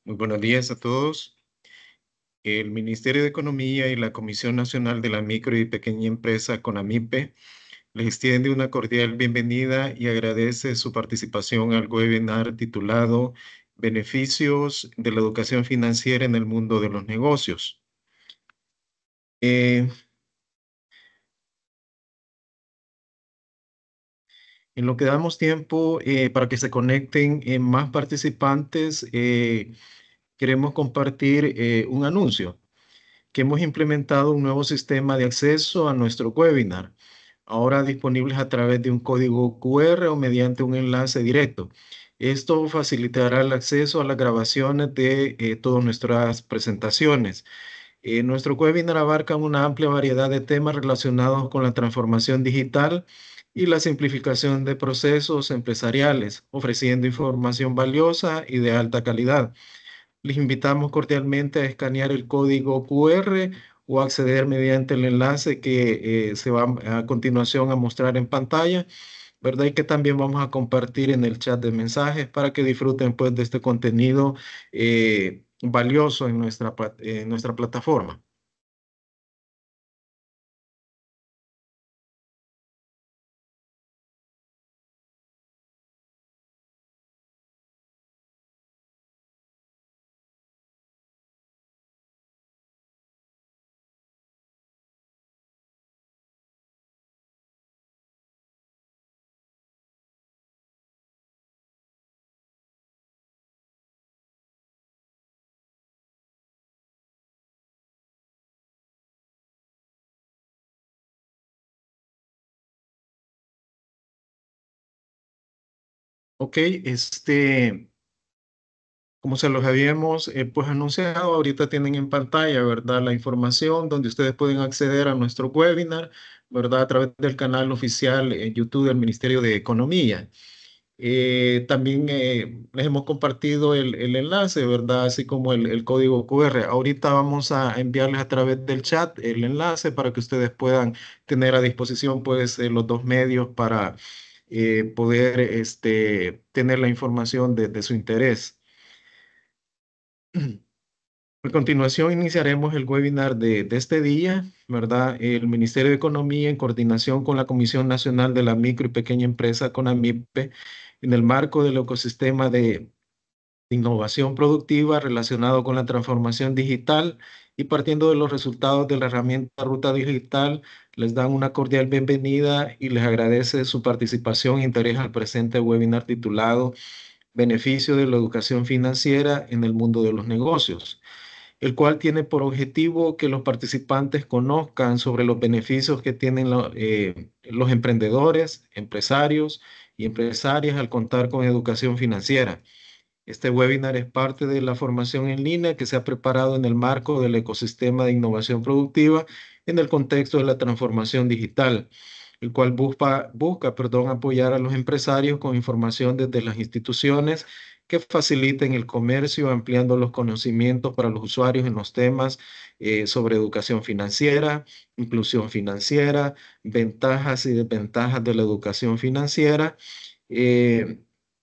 Muy buenos días a todos. El Ministerio de Economía y la Comisión Nacional de la Micro y Pequeña Empresa, CONAMIPE, les extiende una cordial bienvenida y agradece su participación al webinar titulado Beneficios de la educación financiera en el mundo de los negocios. En lo que damos tiempo para que se conecten más participantes, queremos compartir un anuncio, que hemos implementado un nuevo sistema de acceso a nuestro webinar, ahora disponibles a través de un código QR o mediante un enlace directo. Esto facilitará el acceso a las grabaciones de todas nuestras presentaciones. Nuestro webinar abarca una amplia variedad de temas relacionados con la transformación digital y la simplificación de procesos empresariales, ofreciendo información valiosa y de alta calidad. Les invitamos cordialmente a escanear el código QR o acceder mediante el enlace que se va a continuación a mostrar en pantalla, ¿verdad? Y que también vamos a compartir en el chat de mensajes para que disfruten pues de este contenido valioso en en nuestra plataforma. Ok, como se los habíamos pues anunciado, ahorita tienen en pantalla, ¿verdad? La información donde ustedes pueden acceder a nuestro webinar, ¿verdad? A través del canal oficial en YouTube del Ministerio de Economía. También les hemos compartido el enlace, ¿verdad? Así como el código QR. Ahorita vamos a enviarles a través del chat el enlace para que ustedes puedan tener a disposición pues los dos medios para poder tener la información de su interés. A continuación iniciaremos el webinar de este día, ¿verdad? El Ministerio de Economía, en coordinación con la Comisión Nacional de la Micro y Pequeña Empresa, CONAMIPE, en el marco del ecosistema de innovación productiva relacionado con la transformación digital y partiendo de los resultados de la herramienta Ruta Digital, les dan una cordial bienvenida y les agradece su participación e interés al presente webinar titulado Beneficio de la educación financiera en el mundo de los negocios, el cual tiene por objetivo que los participantes conozcan sobre los beneficios que tienen los emprendedores, empresarios y empresarias al contar con educación financiera. Este webinar es parte de la formación en línea que se ha preparado en el marco del ecosistema de innovación productiva en el contexto de la transformación digital, el cual busca apoyar a los empresarios con información desde las instituciones que faciliten el comercio, ampliando los conocimientos para los usuarios en los temas sobre educación financiera, inclusión financiera, ventajas y desventajas de la educación financiera. eh,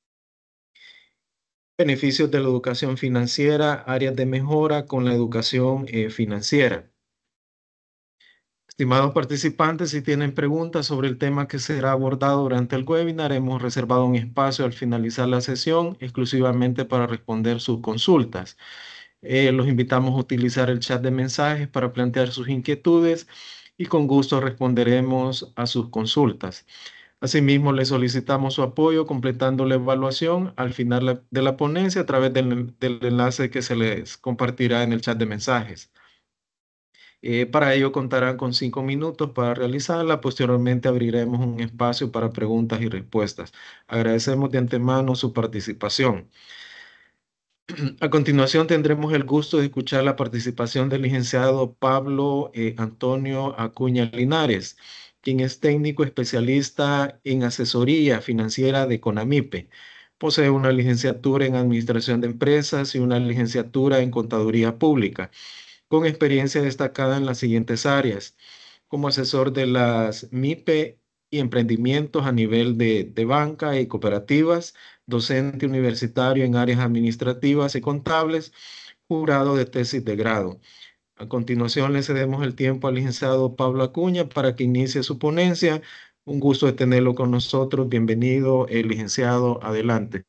Beneficios de la educación financiera, áreas de mejora con la educación financiera. Estimados participantes, si tienen preguntas sobre el tema que será abordado durante el webinar, hemos reservado un espacio al finalizar la sesión exclusivamente para responder sus consultas. Los invitamos a utilizar el chat de mensajes para plantear sus inquietudes y con gusto responderemos a sus consultas. Asimismo, le solicitamos su apoyo completando la evaluación al final de la ponencia a través del enlace que se les compartirá en el chat de mensajes. Para ello contarán con 5 minutos para realizarla. Posteriormente abriremos un espacio para preguntas y respuestas. Agradecemos de antemano su participación. A continuación tendremos el gusto de escuchar la participación del licenciado Pablo Antonio Acuña Linares, quien es técnico especialista en asesoría financiera de CONAMIPE. Posee una licenciatura en Administración de Empresas y una licenciatura en Contaduría Pública, con experiencia destacada en las siguientes áreas: como asesor de las MIPE y emprendimientos a nivel de banca y cooperativas, docente universitario en áreas administrativas y contables, jurado de tesis de grado. A continuación le cedemos el tiempo al licenciado Pablo Acuña para que inicie su ponencia. Un gusto de tenerlo con nosotros. Bienvenido, licenciado. Adelante.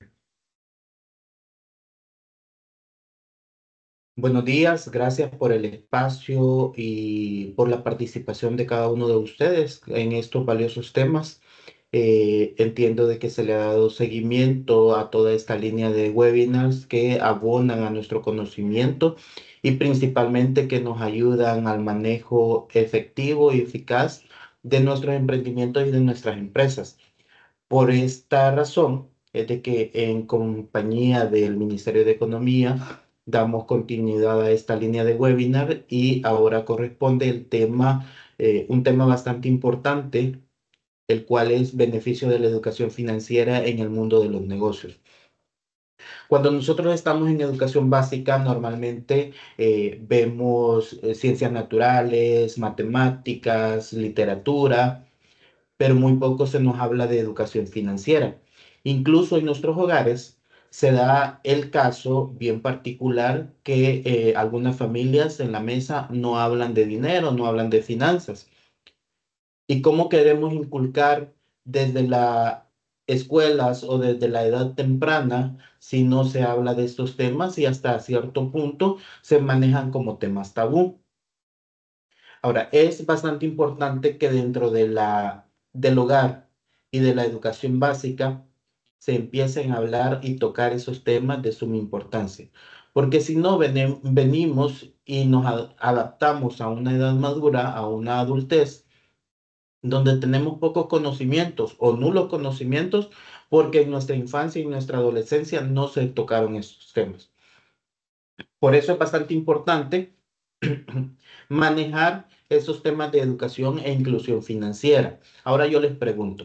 Buenos días, gracias por el espacio y por la participación de cada uno de ustedes en estos valiosos temas. Entiendo de que se le ha dado seguimiento a toda esta línea de webinars que abonan a nuestro conocimiento y principalmente que nos ayudan al manejo efectivo y eficaz de nuestros emprendimientos y de nuestras empresas. Por esta razón es de que en compañía del Ministerio de Economía damos continuidad a esta línea de webinar y ahora corresponde un tema bastante importante, el cual es beneficio de la educación financiera en el mundo de los negocios. Cuando nosotros estamos en educación básica, normalmente vemos ciencias naturales, matemáticas, literatura, pero muy poco se nos habla de educación financiera. Incluso en nuestros hogares se da el caso bien particular que algunas familias en la mesa no hablan de dinero, no hablan de finanzas. ¿Y cómo queremos inculcar desde las escuelas o desde la edad temprana si no se habla de estos temas y hasta cierto punto se manejan como temas tabú? Ahora, es bastante importante que dentro del hogar y de la educación básica se empiecen a hablar y tocar esos temas de suma importancia. Porque si no, venimos y nos adaptamos a una edad madura, a una adultez, donde tenemos pocos conocimientos o nulos conocimientos, porque en nuestra infancia y nuestra adolescencia no se tocaron esos temas. Por eso es bastante importante manejar esos temas de educación e inclusión financiera. Ahora yo les pregunto,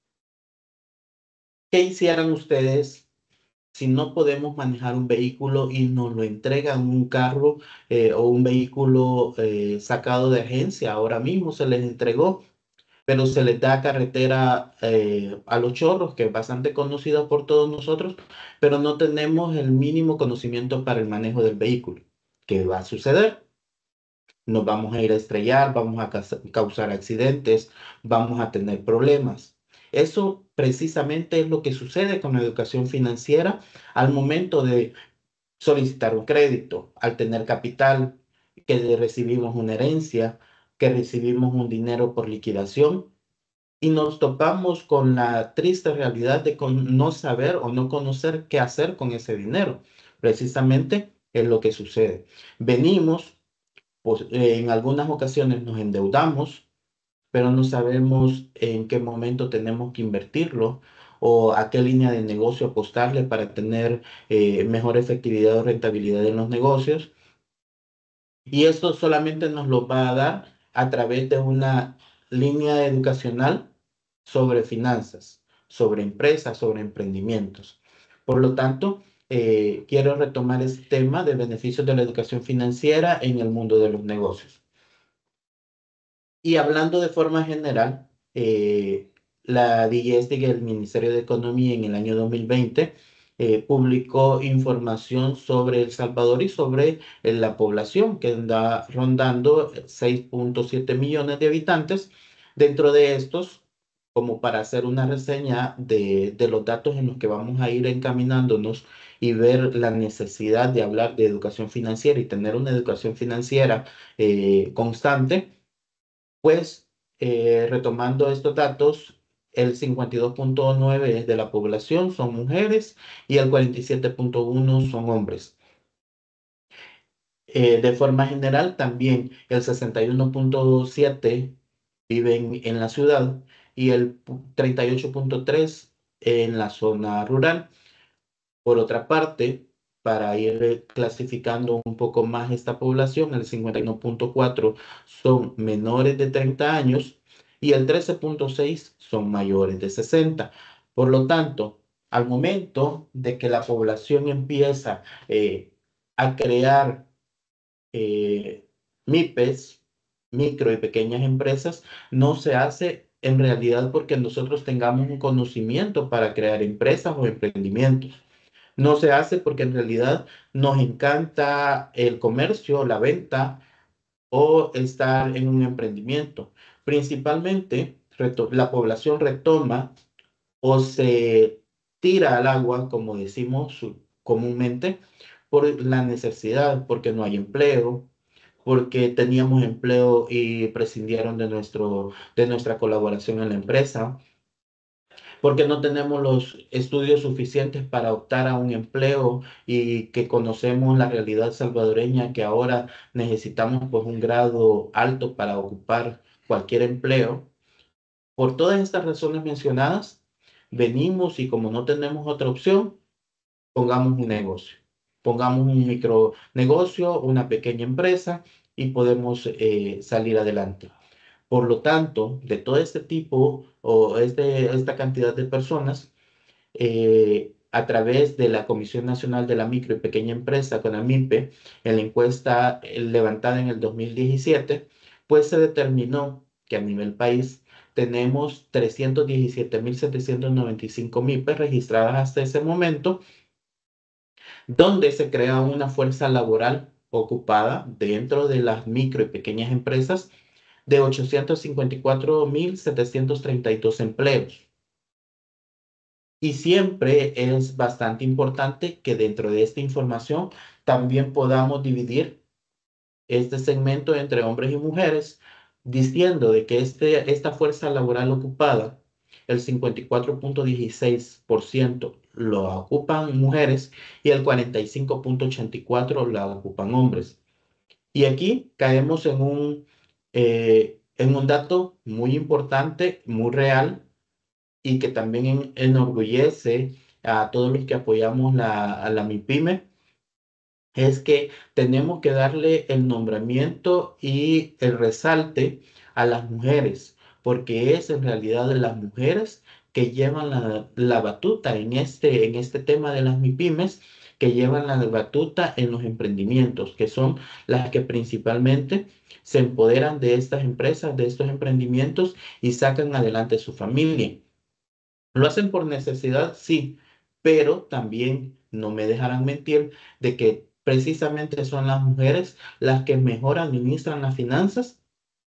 ¿qué hicieran ustedes si no podemos manejar un vehículo y nos lo entregan un carro o un vehículo sacado de agencia? Ahora mismo se les entregó, pero se les da carretera a Los Chorros, que es bastante conocida por todos nosotros, pero no tenemos el mínimo conocimiento para el manejo del vehículo. ¿Qué va a suceder? Nos vamos a ir a estrellar, vamos a causar accidentes, vamos a tener problemas. Eso precisamente es lo que sucede con la educación financiera al momento de solicitar un crédito, al tener capital, que recibimos una herencia, que recibimos un dinero por liquidación y nos topamos con la triste realidad de no saber o no conocer qué hacer con ese dinero. Precisamente es lo que sucede. Venimos pues, en algunas ocasiones nos endeudamos, pero no sabemos en qué momento tenemos que invertirlo o a qué línea de negocio apostarle para tener mejor efectividad o rentabilidad en los negocios. Y esto solamente nos lo va a dar a través de una línea educacional sobre finanzas, sobre empresas, sobre emprendimientos. Por lo tanto, quiero retomar este tema de beneficios de la educación financiera en el mundo de los negocios. Y hablando de forma general, la DIESDG, el Ministerio de Economía, en el año 2020 publicó información sobre El Salvador y sobre la población que anda rondando 6.7 millones de habitantes. Dentro de estos, como para hacer una reseña de los datos en los que vamos a ir encaminándonos y ver la necesidad de hablar de educación financiera y tener una educación financiera constante. Pues retomando estos datos, el 52.9 de la población son mujeres y el 47.1 son hombres. De forma general, también el 61.7 viven en la ciudad y el 38.3 en la zona rural. Por otra parte, para ir clasificando un poco más esta población, el 51.4 son menores de 30 años y el 13.6 son mayores de 60. Por lo tanto, al momento de que la población empieza a crear MIPES, micro y pequeñas empresas, no se hace en realidad porque nosotros tengamos un conocimiento para crear empresas o emprendimientos. No se hace porque en realidad nos encanta el comercio, la venta o estar en un emprendimiento. Principalmente, la población retoma o se tira al agua, como decimos comúnmente, por la necesidad, porque no hay empleo, porque teníamos empleo y prescindieron de nuestra colaboración en la empresa, porque no tenemos los estudios suficientes para optar a un empleo y que conocemos la realidad salvadoreña, que ahora necesitamos pues un grado alto para ocupar cualquier empleo. Por todas estas razones mencionadas, venimos y como no tenemos otra opción, pongamos un negocio. Pongamos un micronegocio, una pequeña empresa y podemos salir adelante. Por lo tanto, de todo este tipo o esta cantidad de personas, a través de la Comisión Nacional de la Micro y Pequeña Empresa, CONAMIPE, en la encuesta levantada en el 2017, pues se determinó que a nivel país tenemos 317.795 MIPES registradas hasta ese momento, donde se crea una fuerza laboral ocupada dentro de las micro y pequeñas empresas de 854.732 empleos. Y siempre es bastante importante que dentro de esta información también podamos dividir este segmento entre hombres y mujeres, diciendo de que esta fuerza laboral ocupada, el 54,16% lo ocupan mujeres y el 45,84% la ocupan hombres. Y aquí caemos en un dato muy importante, muy real, y que también enorgullece a todos los que apoyamos a la MIPYME, es que tenemos que darle el nombramiento y el resalte a las mujeres, porque es en realidad de las mujeres que llevan la batuta en este tema de las MIPYMES, que llevan la batuta en los emprendimientos, que son las que principalmente se empoderan de estas empresas, de estos emprendimientos y sacan adelante su familia. Lo hacen por necesidad, sí, pero también no me dejarán mentir de que precisamente son las mujeres las que mejor administran las finanzas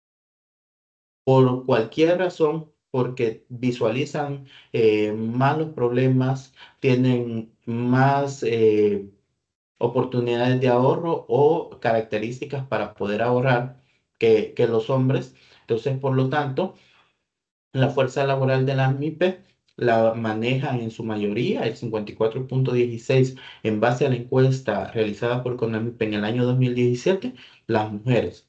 por cualquier razón, porque visualizan más los problemas, tienen más oportunidades de ahorro o características para poder ahorrar que los hombres. Entonces, por lo tanto, la fuerza laboral de la MIPE la manejan en su mayoría, el 54,16, en base a la encuesta realizada por CONAMIPE en el año 2017, las mujeres.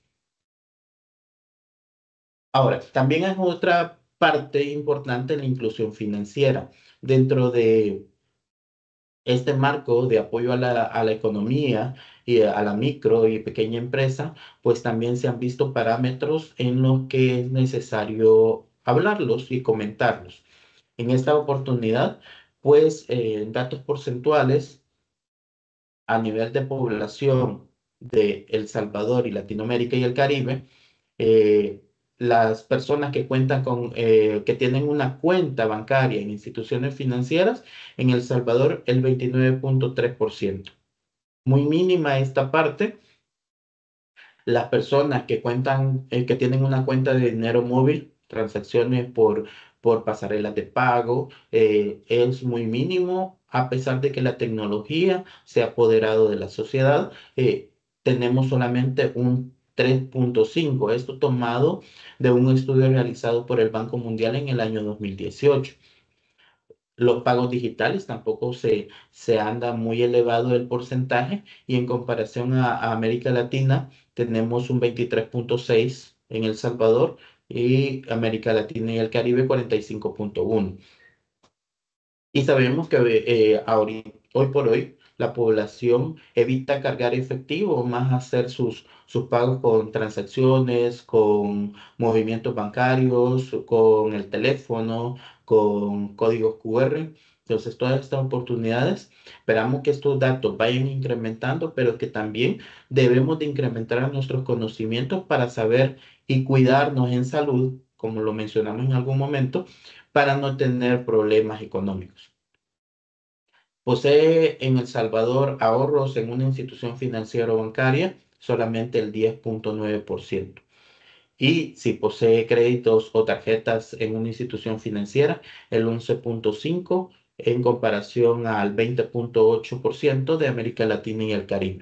Ahora, también es otra parte importante la inclusión financiera. Dentro de este marco de apoyo a la economía y a la micro y pequeña empresa, pues también se han visto parámetros en los que es necesario hablarlos y comentarlos. En esta oportunidad, pues datos porcentuales a nivel de población de El Salvador y Latinoamérica y el Caribe, eh, las personas que cuentan que tienen una cuenta bancaria en instituciones financieras, en El Salvador el 29,3%. Muy mínima esta parte. Las personas que cuentan, que tienen una cuenta de dinero móvil, transacciones por pasarelas de pago, es muy mínimo, a pesar de que la tecnología se ha apoderado de la sociedad. Tenemos solamente un 3,5. Esto tomado de un estudio realizado por el Banco Mundial en el año 2018. Los pagos digitales tampoco se anda muy elevado el porcentaje, y en comparación a América Latina tenemos un 23,6 en El Salvador y América Latina y el Caribe 45,1. Y sabemos que hoy por hoy la población evita cargar efectivo, más hacer sus pagos con transacciones, con movimientos bancarios, con el teléfono, con códigos QR. Entonces, todas estas oportunidades, esperamos que estos datos vayan incrementando, pero que también debemos de incrementar nuestros conocimientos para saber y cuidarnos en salud como lo mencionamos en algún momento, para no tener problemas económicos. Posee en El Salvador ahorros en una institución financiera o bancaria solamente el 10,9%. Y si posee créditos o tarjetas en una institución financiera, el 11,5% en comparación al 20,8% de América Latina y el Caribe.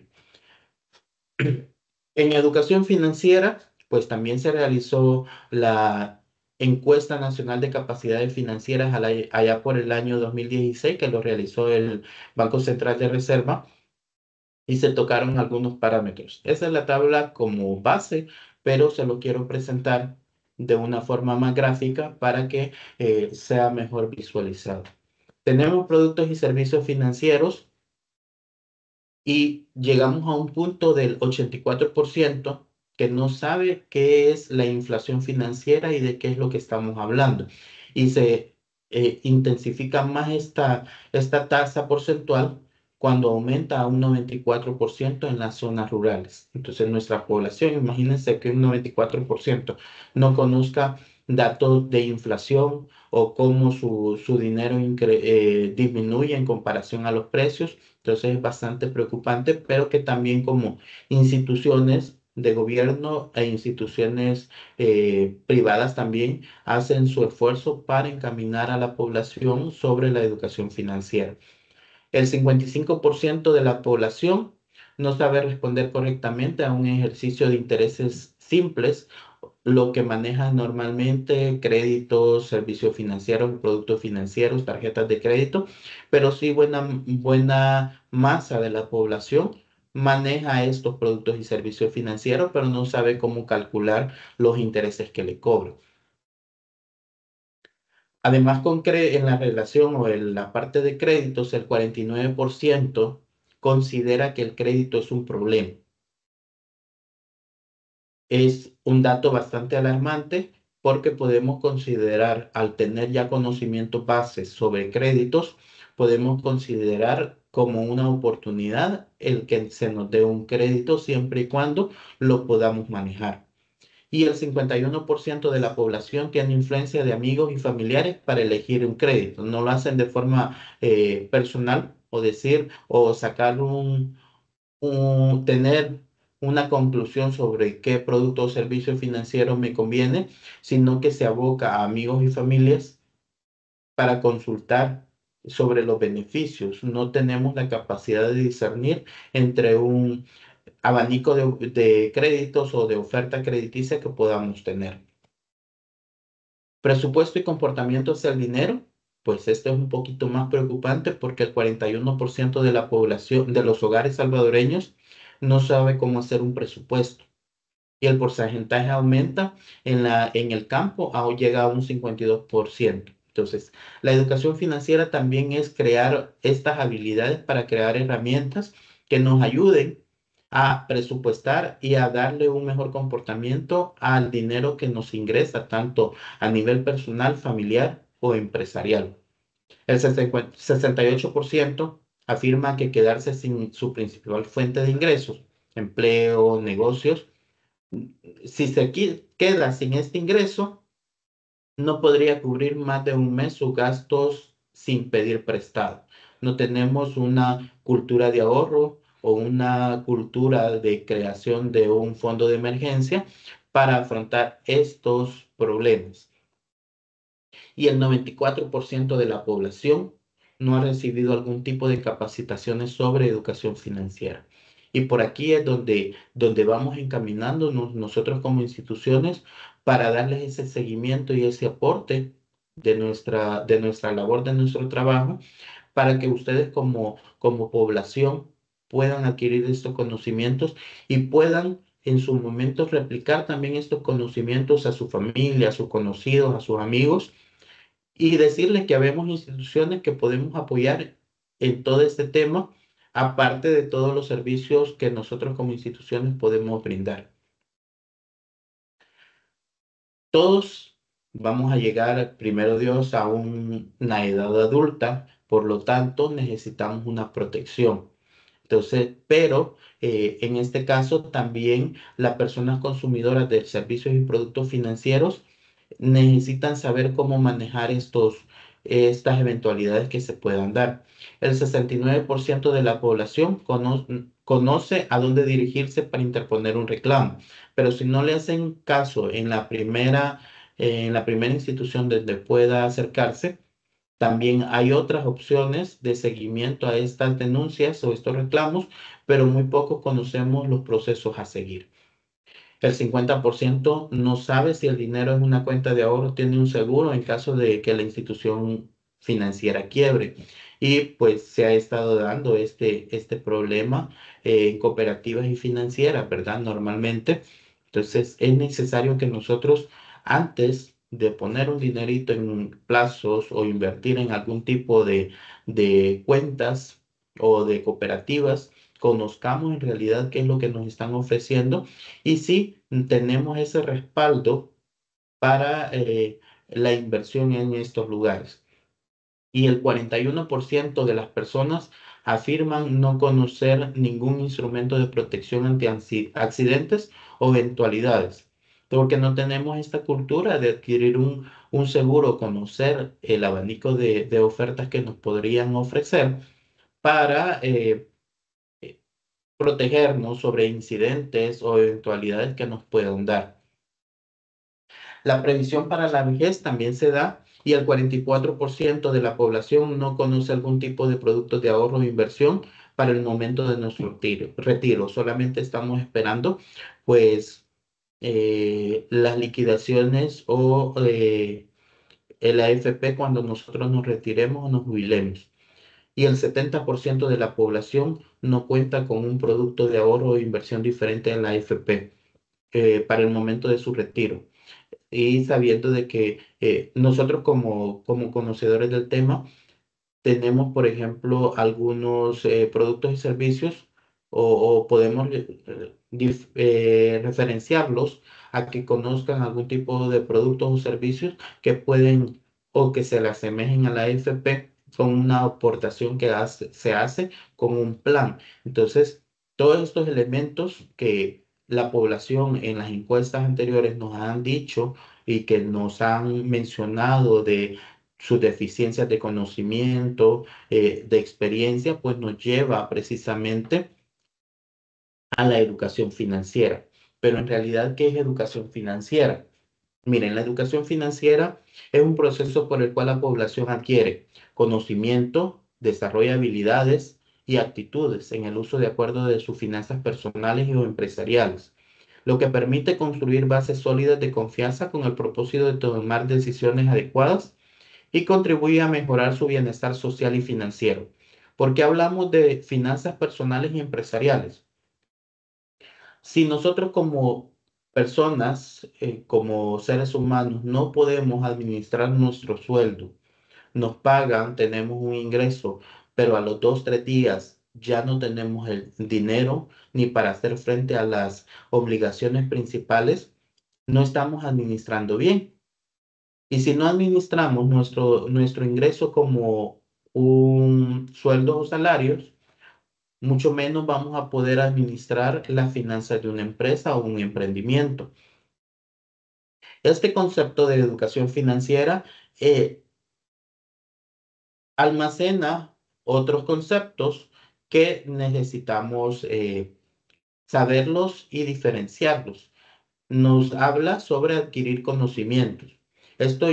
En educación financiera, pues también se realizó la encuesta nacional de capacidades financieras allá por el año 2016, que lo realizó el Banco Central de Reserva, y se tocaron algunos parámetros. Esa es la tabla como base, pero se lo quiero presentar de una forma más gráfica para que sea mejor visualizado. Tenemos productos y servicios financieros y llegamos a un punto del 84% que no sabe qué es la inflación financiera y de qué es lo que estamos hablando. Y se intensifica más esta tasa porcentual cuando aumenta a un 94% en las zonas rurales. Entonces, nuestra población, imagínense que un 94% no conozca datos de inflación o cómo su dinero disminuye en comparación a los precios. Entonces es bastante preocupante, pero que también como instituciones de gobierno e instituciones privadas también hacen su esfuerzo para encaminar a la población sobre la educación financiera. El 55% de la población no sabe responder correctamente a un ejercicio de intereses simples, lo que maneja normalmente créditos, servicios financieros, productos financieros, tarjetas de crédito, pero sí buena masa de la población maneja estos productos y servicios financieros, pero no sabe cómo calcular los intereses que le cobran. Además, en la relación o en la parte de créditos, el 49% considera que el crédito es un problema. Es un dato bastante alarmante porque podemos considerar, al tener ya conocimientos bases sobre créditos, podemos considerar como una oportunidad el que se nos dé un crédito siempre y cuando lo podamos manejar. Y el 51% de la población tiene influencia de amigos y familiares para elegir un crédito. No lo hacen de forma personal o decir o sacar tener una conclusión sobre qué producto o servicio financiero me conviene, sino que se aboca a amigos y familias para consultar sobre los beneficios. No tenemos la capacidad de discernir entre un abanico de créditos o de oferta crediticia que podamos tener. Presupuesto y comportamiento hacia el dinero, pues esto es un poquito más preocupante porque el 41% de la población, de los hogares salvadoreños, no sabe cómo hacer un presupuesto. Y el porcentaje aumenta en el campo, aún llega a un 52%. Entonces, la educación financiera también es crear estas habilidades para crear herramientas que nos ayuden a presupuestar y a darle un mejor comportamiento al dinero que nos ingresa, tanto a nivel personal, familiar o empresarial. El 68% afirma que quedarse sin su principal fuente de ingresos, empleo, negocios, si se queda sin este ingreso, no podría cubrir más de un mes sus gastos sin pedir prestado. No tenemos una cultura de ahorro o una cultura de creación de un fondo de emergencia para afrontar estos problemas. Y el 94% de la población no ha recibido algún tipo de capacitaciones sobre educación financiera. Y por aquí es donde vamos encaminándonos nosotros como instituciones para darles ese seguimiento y ese aporte de nuestra labor, de nuestro trabajo, para que ustedes como población puedan adquirir estos conocimientos y puedan en su momento replicar también estos conocimientos a su familia, a sus conocidos, a sus amigos y decirles que habemos instituciones que podemos apoyar en todo este tema, aparte de todos los servicios que nosotros como instituciones podemos brindar. Todos vamos a llegar, primero Dios, a una edad adulta, por lo tanto necesitamos una protección. Entonces, pero en este caso también las personas consumidoras de servicios y productos financieros necesitan saber cómo manejar estas eventualidades que se puedan dar. El 69% de la población conoce a dónde dirigirse para interponer un reclamo, pero si no le hacen caso en la primera institución donde pueda acercarse, también hay otras opciones de seguimiento a estas denuncias o estos reclamos, pero muy pocos conocemos los procesos a seguir. El 50% no sabe si el dinero en una cuenta de ahorro tiene un seguro en caso de que la institución financiera quiebre. Y pues se ha estado dando este problema en cooperativas y financieras, ¿verdad? Normalmente. Entonces es necesario que nosotros, antes de poner un dinerito en plazos o invertir en algún tipo de cuentas o de cooperativas, conozcamos en realidad qué es lo que nos están ofreciendo y sí, tenemos ese respaldo para la inversión en estos lugares. Y el 41% de las personas afirman no conocer ningún instrumento de protección ante accidentes o eventualidades, porque no tenemos esta cultura de adquirir un seguro, conocer el abanico de ofertas que nos podrían ofrecer para protegernos sobre incidentes o eventualidades que nos puedan dar. La previsión para la vejez también se da y el 44% de la población no conoce algún tipo de productos de ahorro o inversión para el momento de nuestro retiro. Solamente estamos esperando, pues, las liquidaciones o el AFP cuando nosotros nos retiremos o nos jubilemos. Y el 70% de la población no cuenta con un producto de ahorro o inversión diferente a la AFP para el momento de su retiro y sabiendo de que nosotros como conocedores del tema tenemos, por ejemplo, algunos productos y servicios o podemos referenciarlos a que conozcan algún tipo de productos o servicios que pueden o que se le asemejen a la AFP con una aportación que se hace con un plan. Entonces, todos estos elementos que la población en las encuestas anteriores nos han dicho y que nos han mencionado de sus deficiencias de conocimiento, de experiencia, pues nos lleva precisamente a la educación financiera. Pero en realidad, ¿qué es educación financiera? Miren, la educación financiera es un proceso por el cual la población adquiere conocimiento, desarrolla habilidades y actitudes en el uso de acuerdo de sus finanzas personales y o empresariales, lo que permite construir bases sólidas de confianza con el propósito de tomar decisiones adecuadas y contribuye a mejorar su bienestar social y financiero. ¿Por qué hablamos de finanzas personales y empresariales? Si nosotros como personas, como seres humanos, no podemos administrar nuestro sueldo, nos pagan, tenemos un ingreso, pero a los 2, 3 días ya no tenemos el dinero ni para hacer frente a las obligaciones principales, no estamos administrando bien. Y si no administramos nuestro ingreso como un sueldo o salarios, mucho menos vamos a poder administrar las finanzas de una empresa o un emprendimiento. Este concepto de educación financiera eh, almacena otros conceptos que necesitamos saberlos y diferenciarlos. Nos habla sobre adquirir conocimientos. Esto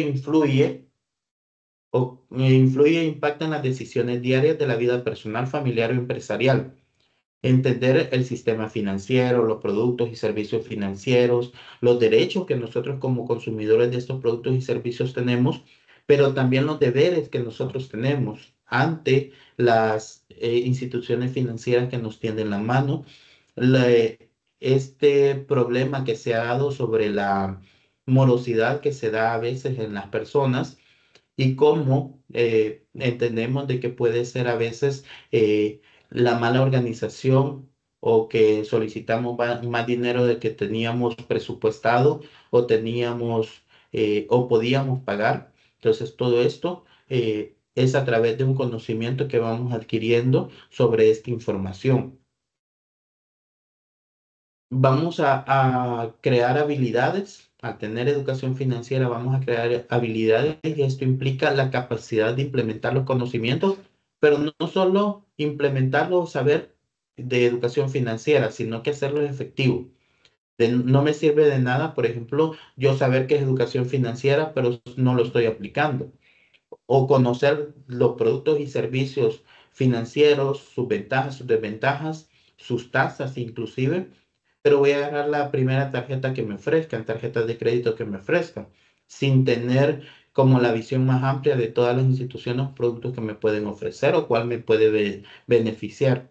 influye e impacta en las decisiones diarias de la vida personal, familiar o empresarial. Entender el sistema financiero, los productos y servicios financieros, los derechos que nosotros como consumidores de estos productos y servicios tenemos, pero también los deberes que nosotros tenemos ante las instituciones financieras que nos tienden la mano. La- este problema que se ha dado sobre la morosidad que se da a veces en las personas y cómo entendemos de que puede ser a veces la mala organización o que solicitamos más dinero de que teníamos presupuestado o teníamos o podíamos pagar. Entonces, todo esto es a través de un conocimiento que vamos adquiriendo sobre esta información. Vamos a crear habilidades al tener educación financiera vamos a crear habilidades y esto implica la capacidad de implementar los conocimientos, pero no solo implementarlos o saber de educación financiera, sino que hacerlo efectivo. No me sirve de nada, por ejemplo, yo saber qué es educación financiera, pero no lo estoy aplicando. O conocer los productos y servicios financieros, sus ventajas, sus desventajas, sus tasas inclusive, pero voy a agarrar la primera tarjeta que me ofrezcan, tarjetas de crédito que me ofrezcan, sin tener como la visión más amplia de todas las instituciones, productos que me pueden ofrecer o cuál me puede beneficiar.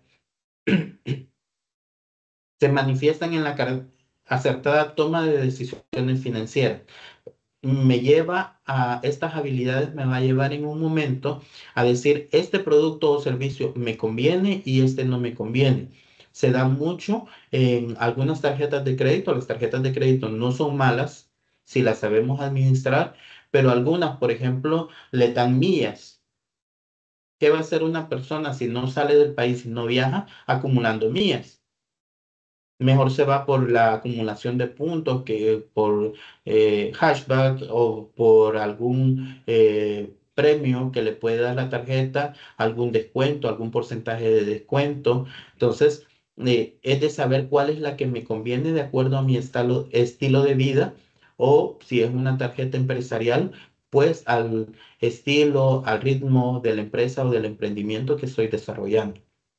Se manifiestan en la acertada toma de decisiones financieras. Me lleva a estas habilidades, me va a llevar en un momento a decir, este producto o servicio me conviene y este no me conviene. Se da mucho en algunas tarjetas de crédito. Las tarjetas de crédito no son malas si las sabemos administrar, pero algunas, por ejemplo, le dan millas. ¿Qué va a hacer una persona si no sale del país y no viaja acumulando millas? Mejor se va por la acumulación de puntos que por hashback o por algún premio que le puede dar la tarjeta, algún descuento, algún porcentaje de descuento. Entonces, es de saber cuál es la que me conviene de acuerdo a mi estilo de vida o si es una tarjeta empresarial, pues al estilo, al ritmo de la empresa o del emprendimiento que estoy desarrollando.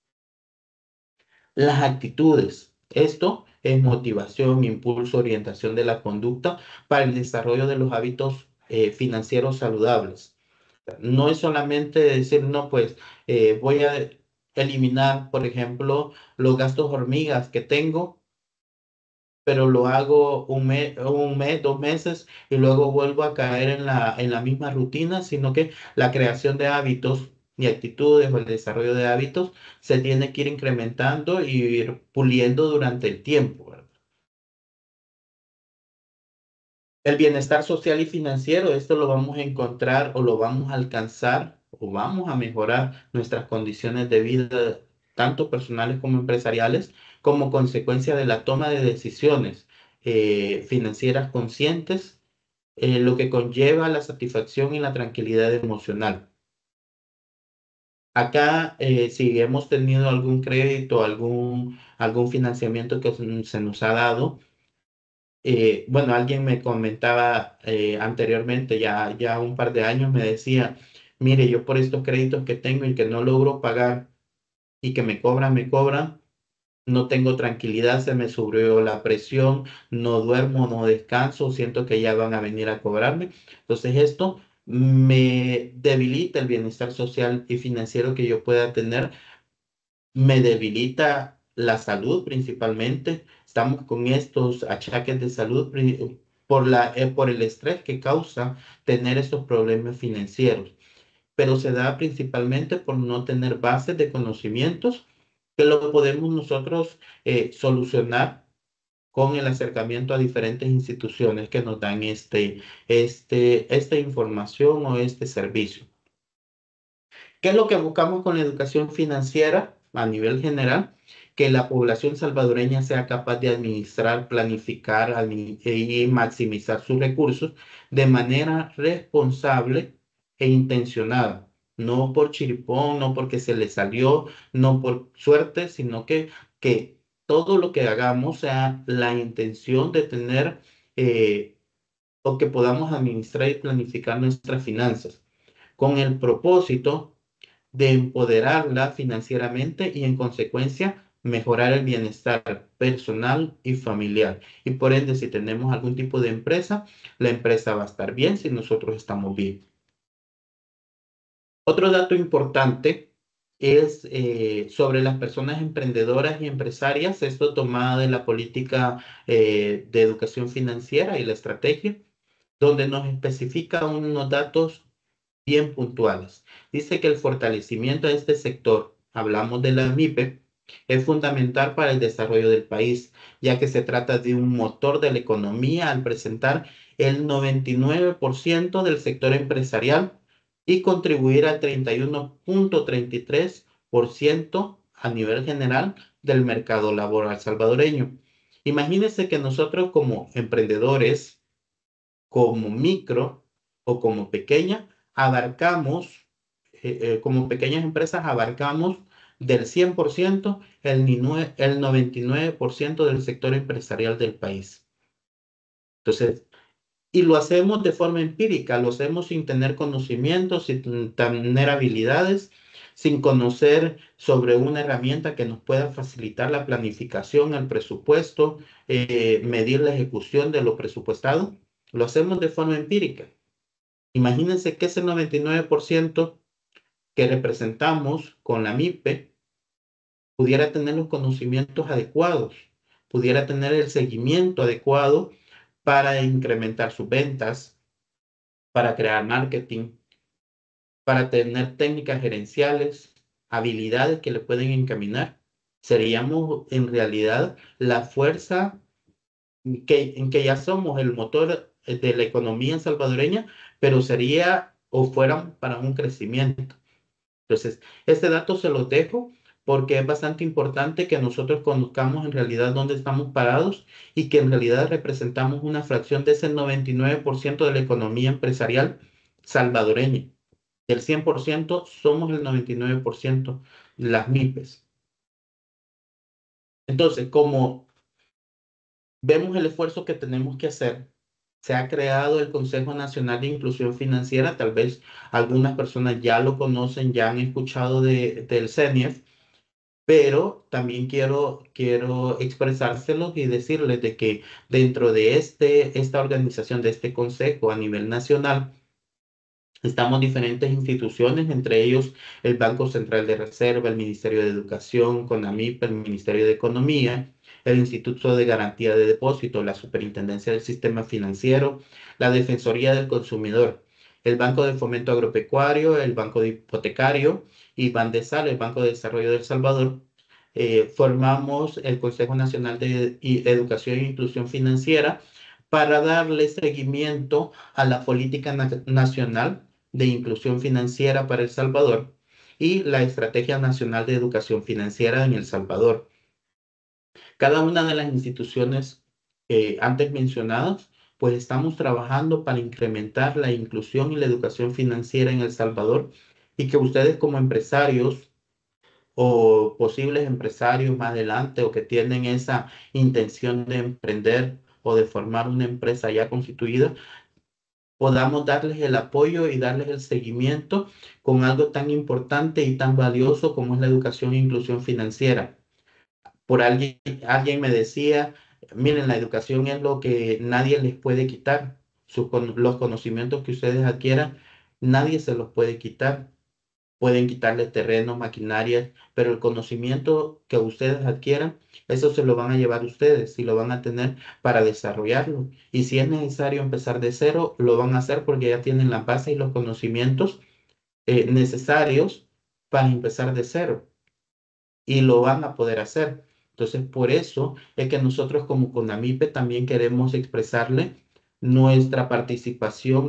Las actitudes. Esto es motivación, impulso, orientación de la conducta para el desarrollo de los hábitos financieros saludables. No es solamente decir, no, pues voy a eliminar, por ejemplo, los gastos hormigas que tengo, pero lo hago un mes, 2 meses y luego vuelvo a caer en la misma rutina, sino que la creación de hábitos y actitudes o el desarrollo de hábitos se tiene que ir incrementando y ir puliendo durante el tiempo, ¿verdad? El bienestar social y financiero, esto lo vamos a encontrar o lo vamos a alcanzar o vamos a mejorar nuestras condiciones de vida, tanto personales como empresariales, como consecuencia de la toma de decisiones financieras conscientes, lo que conlleva la satisfacción y la tranquilidad emocional. Acá, si hemos tenido algún crédito, algún financiamiento que se nos ha dado, bueno, alguien me comentaba anteriormente, ya un par de años, me decía, mire, yo por estos créditos que tengo y que no logro pagar y que me cobran, no tengo tranquilidad, se me subió la presión, no duermo, no descanso, siento que ya van a venir a cobrarme. Entonces esto me debilita el bienestar social y financiero que yo pueda tener, me debilita la salud principalmente. Estamos con estos achaques de salud por el estrés que causa tener estos problemas financieros, pero se da principalmente por no tener bases de conocimientos que lo podemos nosotros solucionar con el acercamiento a diferentes instituciones que nos dan esta información o este servicio. ¿Qué es lo que buscamos con la educación financiera a nivel general? Que la población salvadoreña sea capaz de administrar, planificar y maximizar sus recursos de manera responsable e intencionada. No por chiripón, no porque se le salió, no por suerte, sino que todo lo que hagamos sea la intención de tener o que podamos administrar y planificar nuestras finanzas con el propósito de empoderarla financieramente y en consecuencia mejorar el bienestar personal y familiar. Y por ende, si tenemos algún tipo de empresa, la empresa va a estar bien si nosotros estamos bien. Otro dato importante es sobre las personas emprendedoras y empresarias, esto tomada de la política de educación financiera y la estrategia, donde nos especifica unos datos bien puntuales. Dice que el fortalecimiento de este sector, hablamos de la MIPE, es fundamental para el desarrollo del país, ya que se trata de un motor de la economía al presentar el 99% del sector empresarial y contribuir al 31,33% a nivel general del mercado laboral salvadoreño. Imagínense que nosotros como emprendedores como micro o como pequeña, abarcamos, como pequeñas empresas, abarcamos del 100% el 99% del sector empresarial del país. Entonces, y lo hacemos de forma empírica, lo hacemos sin tener conocimientos, sin tener habilidades, sin conocer sobre una herramienta que nos pueda facilitar la planificación, el presupuesto, medir la ejecución de lo presupuestado. Lo hacemos de forma empírica. Imagínense que ese 99% que representamos con la MIPE pudiera tener los conocimientos adecuados, pudiera tener el seguimiento adecuado para incrementar sus ventas, para crear marketing, para tener técnicas gerenciales, habilidades que le pueden encaminar. Seríamos en realidad la fuerza en que ya somos el motor de la economía salvadoreña, pero sería o fueran para un crecimiento. Entonces, este dato se los dejo porque es bastante importante que nosotros conozcamos en realidad dónde estamos parados y que en realidad representamos una fracción de ese 99% de la economía empresarial salvadoreña. Del 100% somos el 99% las MIPES. Entonces, como vemos el esfuerzo que tenemos que hacer, se ha creado el Consejo Nacional de Inclusión Financiera. Tal vez algunas personas ya lo conocen, ya han escuchado del CENIEF, pero también quiero expresárselos y decirles de que dentro de esta organización, de este consejo a nivel nacional, estamos diferentes instituciones, entre ellos el Banco Central de Reserva, el Ministerio de Educación, CONAMIP, el Ministerio de Economía, el Instituto de Garantía de Depósito, la Superintendencia del Sistema Financiero, la Defensoría del Consumidor, el Banco de Fomento Agropecuario, el Banco de Hipotecario y Bandesal, el Banco de Desarrollo de El Salvador. Formamos el Consejo Nacional de Educación e Inclusión Financiera para darle seguimiento a la política nacional de inclusión financiera para El Salvador y la Estrategia Nacional de Educación Financiera en El Salvador. Cada una de las instituciones antes mencionadas, pues estamos trabajando para incrementar la inclusión y la educación financiera en El Salvador y que ustedes como empresarios o posibles empresarios más adelante o que tienen esa intención de emprender o de formar una empresa ya constituida, podamos darles el apoyo y darles el seguimiento con algo tan importante y tan valioso como es la educación e inclusión financiera. Por alguien me decía, miren, la educación es lo que nadie les puede quitar. Los conocimientos que ustedes adquieran, nadie se los puede quitar. Pueden quitarle terrenos, maquinarias, pero el conocimiento que ustedes adquieran, eso se lo van a llevar ustedes y lo van a tener para desarrollarlo. Y si es necesario empezar de cero, lo van a hacer porque ya tienen la base y los conocimientos necesarios para empezar de cero y lo van a poder hacer. Entonces, por eso es que nosotros como CONAMIPE también queremos expresarle nuestra participación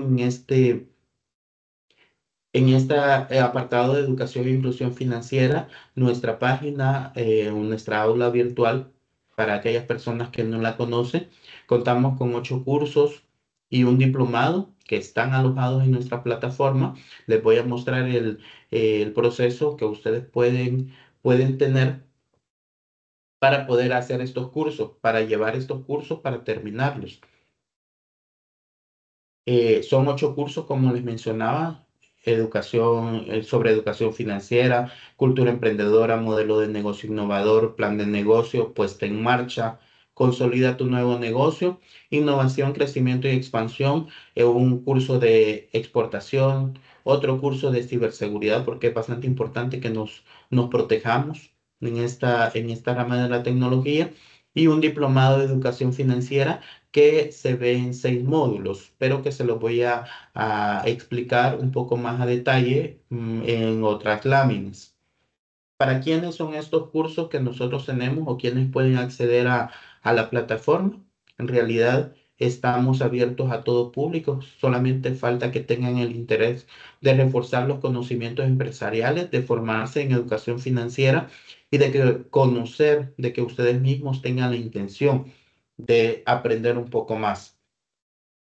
en este apartado de educación e inclusión financiera, nuestra página, nuestra aula virtual, para aquellas personas que no la conocen, contamos con 8 cursos y un diplomado que están alojados en nuestra plataforma. Les voy a mostrar el proceso que ustedes pueden tener para poder hacer estos cursos, para llevar estos cursos, para terminarlos. Son 8 cursos, como les mencionaba, sobre educación financiera, cultura emprendedora, modelo de negocio innovador, plan de negocio, puesta en marcha, consolida tu nuevo negocio, innovación, crecimiento y expansión, un curso de exportación, otro curso de ciberseguridad, porque es bastante importante que nos protejamos en esta rama de la tecnología, y un diplomado de educación financiera que se ve en 6 módulos, pero que se los voy a explicar un poco más a detalle en otras láminas. ¿Para quiénes son estos cursos que nosotros tenemos o quiénes pueden acceder a la plataforma? En realidad estamos abiertos a todo público, solamente falta que tengan el interés de reforzar los conocimientos empresariales, de formarse en educación financiera y de conocer, de que ustedes mismos tengan la intención de aprender un poco más.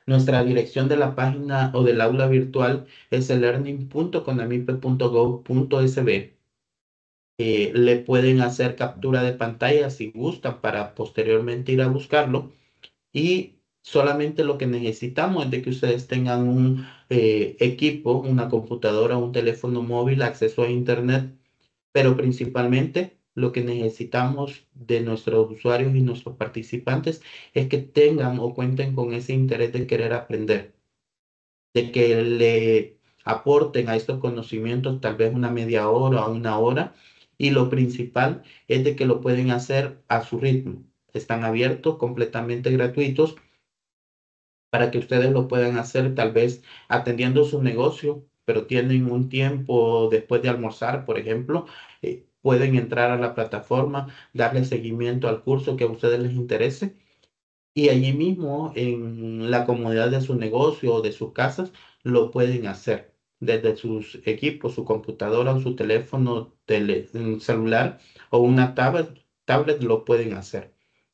Nuestra dirección de la página o del aula virtual es el learning.conamipe.gov.sb. Le pueden hacer captura de pantalla si gustan para posteriormente ir a buscarlo. Y solamente lo que necesitamos es de que ustedes tengan un equipo, una computadora, un teléfono móvil, acceso a internet, pero principalmente lo que necesitamos de nuestros usuarios y nuestros participantes es que tengan o cuenten con ese interés de querer aprender, de que le aporten a estos conocimientos tal vez una media hora o una hora, y lo principal es de que lo pueden hacer a su ritmo. Están abiertos, completamente gratuitos, para que ustedes lo puedan hacer tal vez atendiendo su negocio, pero tienen un tiempo después de almorzar, por ejemplo, pueden entrar a la plataforma, darle seguimiento al curso que a ustedes les interese, y allí mismo en la comodidad de su negocio o de sus casas lo pueden hacer desde sus equipos, su computadora o su teléfono celular o una tablet lo pueden hacer.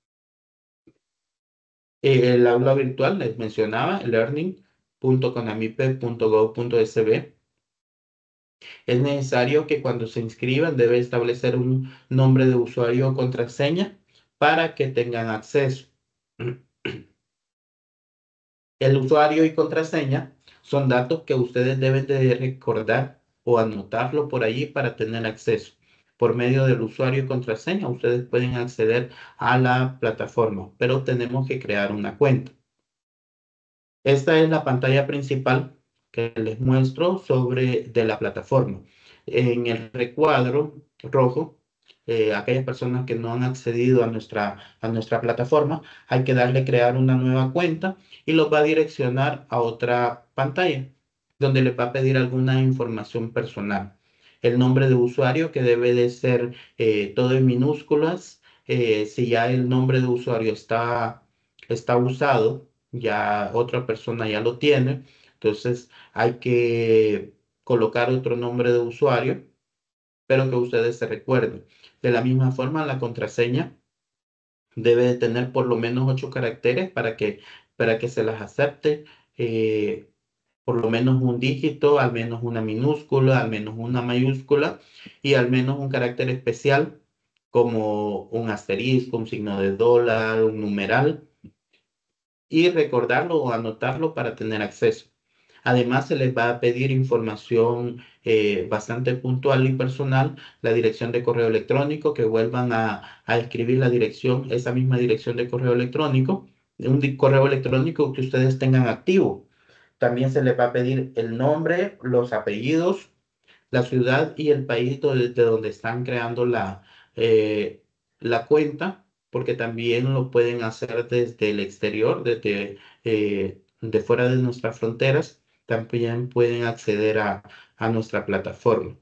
El aula virtual, les mencionaba, learning.conamipe.gov.sb. Es necesario que cuando se inscriban debe establecer un nombre de usuario o contraseña para que tengan acceso. El usuario y contraseña son datos que ustedes deben de recordar o anotarlo por allí para tener acceso. Por medio del usuario y contraseña, ustedes pueden acceder a la plataforma, pero tenemos que crear una cuenta. Esta es la pantalla principal que les muestro sobre de la plataforma. En el recuadro rojo, aquellas personas que no han accedido a nuestra plataforma, hay que darle crear una nueva cuenta y los va a direccionar a otra pantalla donde les va a pedir alguna información personal. El nombre de usuario que debe de ser todo en minúsculas. Si ya el nombre de usuario está usado, ya otra persona ya lo tiene, entonces hay que colocar otro nombre de usuario, pero que ustedes se recuerden. De la misma forma, la contraseña debe de tener por lo menos 8 caracteres para que se las acepte. Por lo menos un dígito, al menos una minúscula, al menos una mayúscula y al menos un carácter especial como un asterisco, un signo de dólar, un numeral, y recordarlo o anotarlo para tener acceso. Además, se les va a pedir información bastante puntual y personal, la dirección de correo electrónico, que vuelvan a escribir la dirección, esa misma dirección de correo electrónico, correo electrónico que ustedes tengan activo. También se les va a pedir el nombre, los apellidos, la ciudad y el país de donde están creando eh, la cuenta, porque también lo pueden hacer desde el exterior, desde de fuera de nuestras fronteras, también pueden acceder a nuestra plataforma.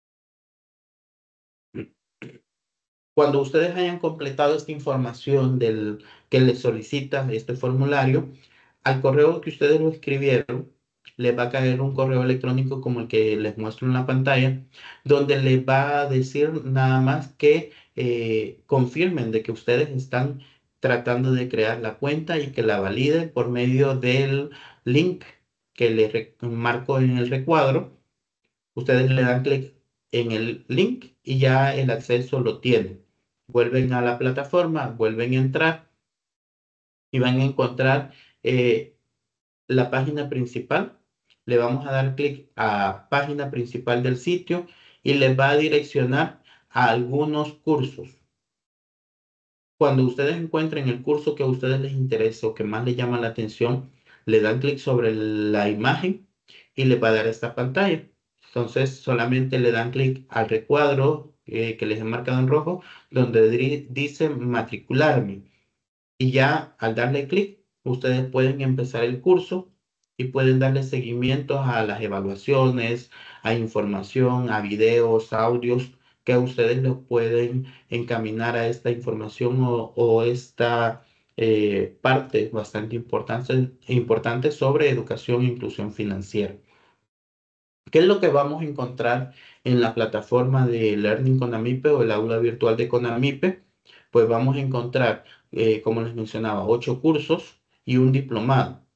Cuando ustedes hayan completado esta información que les solicita este formulario, al correo que ustedes lo escribieron, les va a caer un correo electrónico como el que les muestro en la pantalla, donde les va a decir nada más que confirmen de que ustedes están tratando de crear la cuenta y que la validen por medio del link que les marco en el recuadro. Ustedes le dan clic en el link y ya el acceso lo tienen. Vuelven a la plataforma, vuelven a entrar y van a encontrar la página principal. Le vamos a dar clic a página principal del sitio y les va a direccionar a algunos cursos. Cuando ustedes encuentren el curso que a ustedes les interese o que más les llama la atención, le dan clic sobre la imagen y les va a dar esta pantalla. Entonces solamente le dan clic al recuadro que les he marcado en rojo, donde dice matricularme. Y ya al darle clic, ustedes pueden empezar el curso y pueden darle seguimiento a las evaluaciones, a información, a videos, audios que a ustedes los pueden encaminar a esta información o esta parte bastante importante sobre educación e inclusión financiera. ¿Qué es lo que vamos a encontrar en la plataforma de Learning Conamipe o el aula virtual de Conamipe? Pues vamos a encontrar, como les mencionaba, 8 cursos y un diplomado.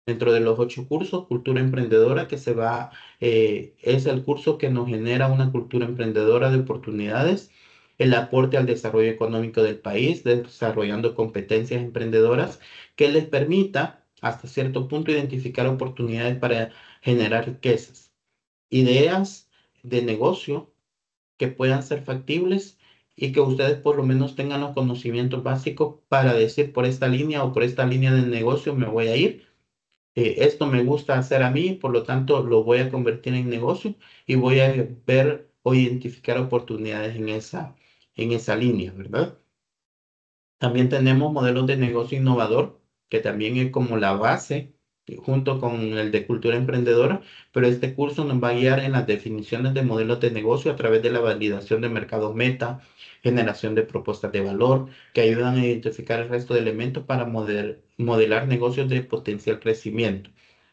Dentro de los 8 cursos, Cultura Emprendedora, es el curso que nos genera una cultura emprendedora de oportunidades, el aporte al desarrollo económico del país, desarrollando competencias emprendedoras que les permita hasta cierto punto identificar oportunidades para generar riquezas, ideas de negocio que puedan ser factibles y que ustedes por lo menos tengan los conocimientos básicos para decir por esta línea o por esta línea de negocio me voy a ir. Esto me gusta hacer a mí, por lo tanto lo voy a convertir en negocio y voy a ver o identificar oportunidades en esa línea, ¿verdad? También tenemos modelos de negocio innovador, que también es como la base, junto con el de cultura emprendedora, pero este curso nos va a guiar en las definiciones de modelos de negocio a través de la validación de mercados meta, generación de propuestas de valor, que ayudan a identificar el resto de elementos para modelar negocios de potencial crecimiento.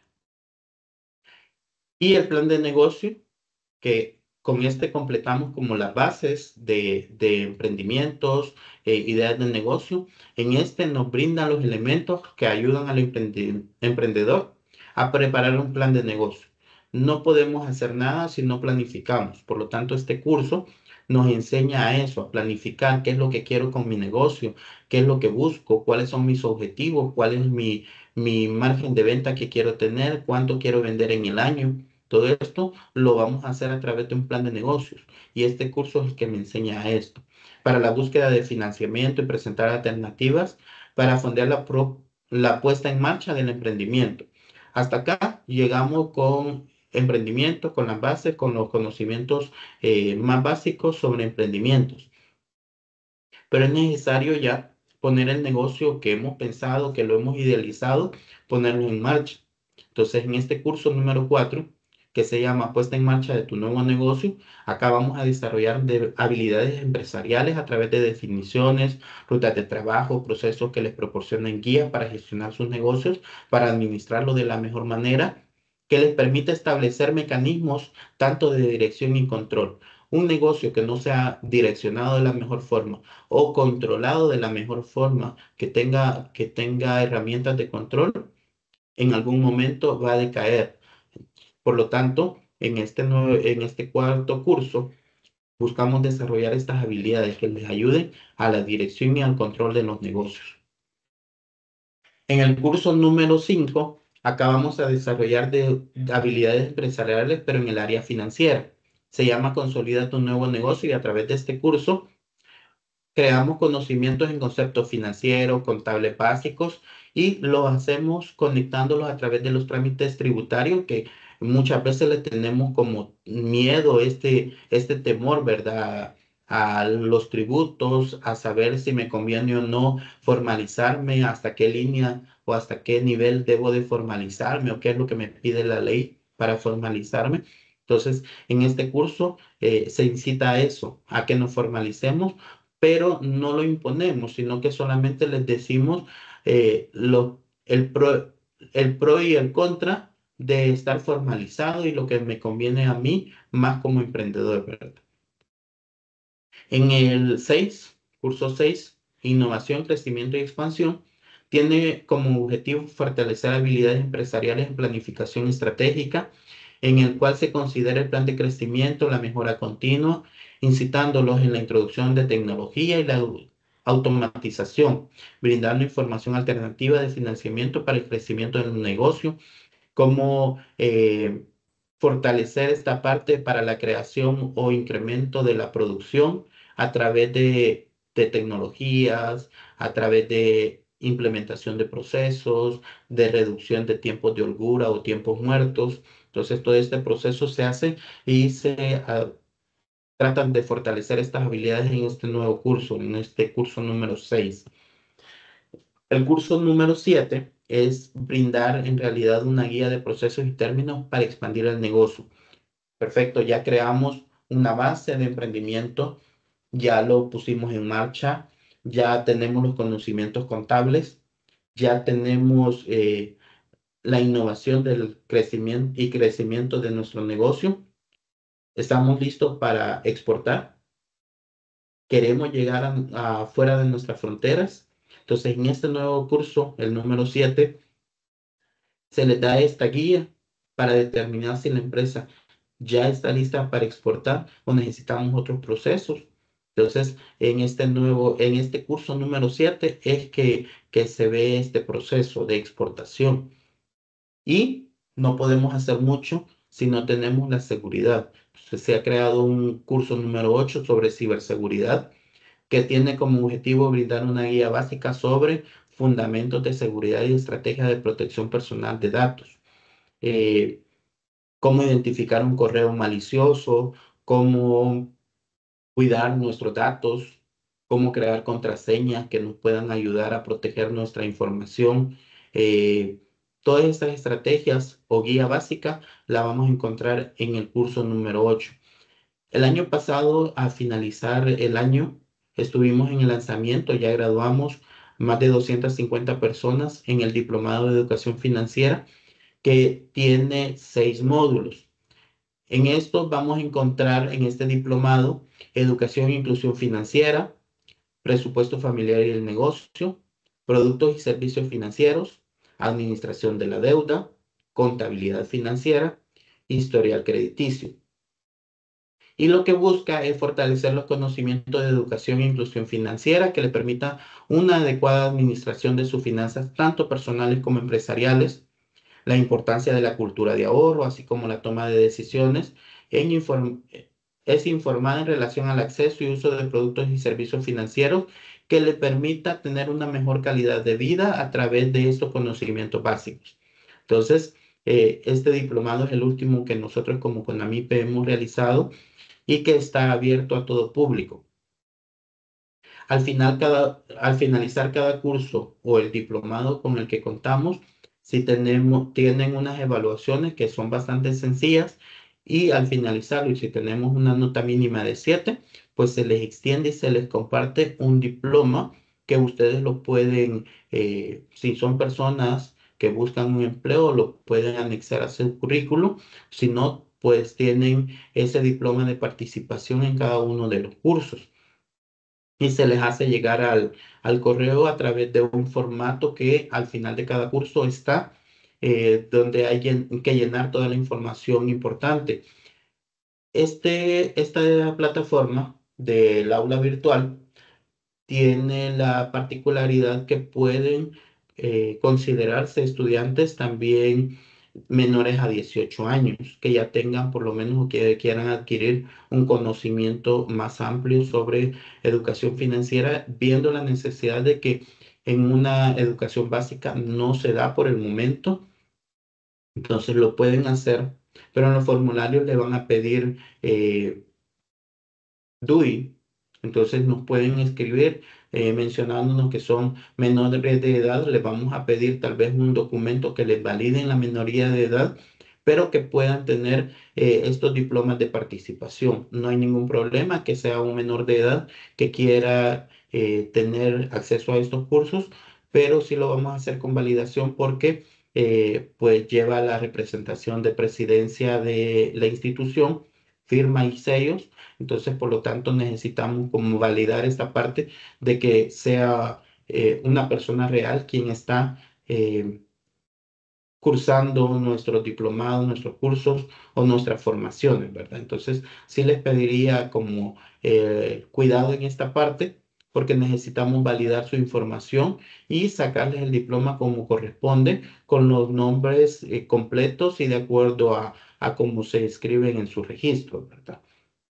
Y el plan de negocio que con este completamos como las bases de emprendimientos, ideas de negocio. En este nos brindan los elementos que ayudan al emprendedor a preparar un plan de negocio. No podemos hacer nada si no planificamos. Por lo tanto, este curso nos enseña a eso, a planificar qué es lo que quiero con mi negocio, qué es lo que busco, cuáles son mis objetivos, cuál es mi margen de venta que quiero tener, cuánto quiero vender en el año. Todo esto lo vamos a hacer a través de un plan de negocios y este curso es el que me enseña esto. Para la búsqueda de financiamiento y presentar alternativas para fondear la puesta en marcha del emprendimiento. Hasta acá llegamos con emprendimiento, con las bases, con los conocimientos más básicos sobre emprendimientos. Pero es necesario ya poner el negocio que hemos pensado, que lo hemos idealizado, ponerlo en marcha. Entonces, en este curso número 4, que se llama Puesta en marcha de tu nuevo negocio, acá vamos a desarrollar habilidades empresariales a través de definiciones, rutas de trabajo, procesos que les proporcionen guías para gestionar sus negocios, para administrarlo de la mejor manera, que les permita establecer mecanismos tanto de dirección y control. Un negocio que no sea direccionado de la mejor forma o controlado de la mejor forma, que tenga herramientas de control, en algún momento va a decaer. Por lo tanto, en este cuarto curso, buscamos desarrollar estas habilidades que les ayuden a la dirección y al control de los negocios. En el curso número 5, acá vamos a desarrollar de habilidades empresariales, pero en el área financiera. Se llama Consolida tu nuevo negocio y a través de este curso creamos conocimientos en conceptos financieros, contables básicos y lo hacemos conectándolos a través de los trámites tributarios que muchas veces le tenemos como miedo, este temor, ¿verdad? A los tributos, a saber si me conviene o no formalizarme, hasta qué línea o hasta qué nivel debo de formalizarme o qué es lo que me pide la ley para formalizarme. Entonces, en este curso se incita a eso, a que nos formalicemos pero no lo imponemos, sino que solamente les decimos el pro y el contra de estar formalizado y lo que me conviene a mí más como emprendedor, ¿verdad? En el 6, curso 6, Innovación, Crecimiento y Expansión, tiene como objetivo fortalecer habilidades empresariales en planificación estratégica, en el cual se considera el plan de crecimiento, la mejora continua, incitándolos en la introducción de tecnología y la automatización, brindando información alternativa de financiamiento para el crecimiento del negocio, cómo fortalecer esta parte para la creación o incremento de la producción a través de tecnologías, a través de implementación de procesos, de reducción de tiempos de holgura o tiempos muertos. Entonces, todo este proceso se hace y tratan de fortalecer estas habilidades en este nuevo curso, en este curso número 6. El curso número 7 es brindar en realidad una guía de procesos y términos para expandir el negocio. Perfecto, ya creamos una base de emprendimiento, ya lo pusimos en marcha, ya tenemos los conocimientos contables, ya tenemos la innovación del crecimiento de nuestro negocio. Estamos listos para exportar. Queremos llegar a fuera de nuestras fronteras. Entonces, en este nuevo curso, el número 7, Se les da esta guía para determinar si la empresa ya está lista para exportar o necesitamos otros procesos. Entonces, en este curso número 7 es que se ve este proceso de exportación. Y no podemos hacer mucho si no tenemos la seguridad. Entonces, se ha creado un curso número 8 sobre ciberseguridad que tiene como objetivo brindar una guía básica sobre fundamentos de seguridad y estrategias de protección personal de datos. Eh, Cómo identificar un correo malicioso, cómo cuidar nuestros datos, cómo crear contraseñas que nos puedan ayudar a proteger nuestra información. Eh, Todas estas estrategias o guía básica la vamos a encontrar en el curso número 8. El año pasado, a finalizar el año, estuvimos en el lanzamiento, ya graduamos más de 250 personas en el Diplomado de Educación Financiera, que tiene 6 módulos. En estos vamos a encontrar en este diplomado educación e inclusión financiera, presupuesto familiar y el negocio, productos y servicios financieros, administración de la deuda, contabilidad financiera, historial crediticio. Y lo que busca es fortalecer los conocimientos de educación e inclusión financiera que le permita una adecuada administración de sus finanzas, tanto personales como empresariales, la importancia de la cultura de ahorro, así como la toma de decisiones, es informada en relación al acceso y uso de productos y servicios financieros que le permita tener una mejor calidad de vida a través de estos conocimientos básicos. Entonces, este diplomado es el último que nosotros como CONAMIPE hemos realizado y que está abierto a todo público. Al finalizar cada curso o el diplomado con el que contamos, si tienen unas evaluaciones que son bastante sencillas y al finalizarlo, y si tenemos una nota mínima de 7, pues se les extiende y se les comparte un diploma que ustedes lo pueden, si son personas que buscan un empleo, lo pueden anexar a su currículo. Si no, pues tienen ese diploma de participación en cada uno de los cursos y se les hace llegar al correo a través de un formato que al final de cada curso está, donde hay que llenar toda la información importante. Esta plataforma del aula virtual tiene la particularidad que pueden considerarse estudiantes también menores a 18 años, que ya tengan por lo menos o que quieran adquirir un conocimiento más amplio sobre educación financiera, viendo la necesidad de que en una educación básica no se da por el momento, entonces lo pueden hacer, pero en los formularios le van a pedir DUI. Entonces nos pueden escribir mencionándonos que son menores de edad. Les vamos a pedir tal vez un documento que les valide la minoría de edad, pero que puedan tener estos diplomas de participación. No hay ningún problema que sea un menor de edad que quiera tener acceso a estos cursos, pero sí lo vamos a hacer con validación porque pues lleva la representación de presidencia de la institución, firma y sellos. Entonces, por lo tanto, necesitamos como validar esta parte de que sea una persona real quien está cursando nuestros diplomados, nuestros cursos o nuestras formaciones, ¿verdad? Entonces, sí les pediría como cuidado en esta parte porque necesitamos validar su información y sacarles el diploma como corresponde, con los nombres completos y de acuerdo a cómo se escriben en su registro, ¿verdad?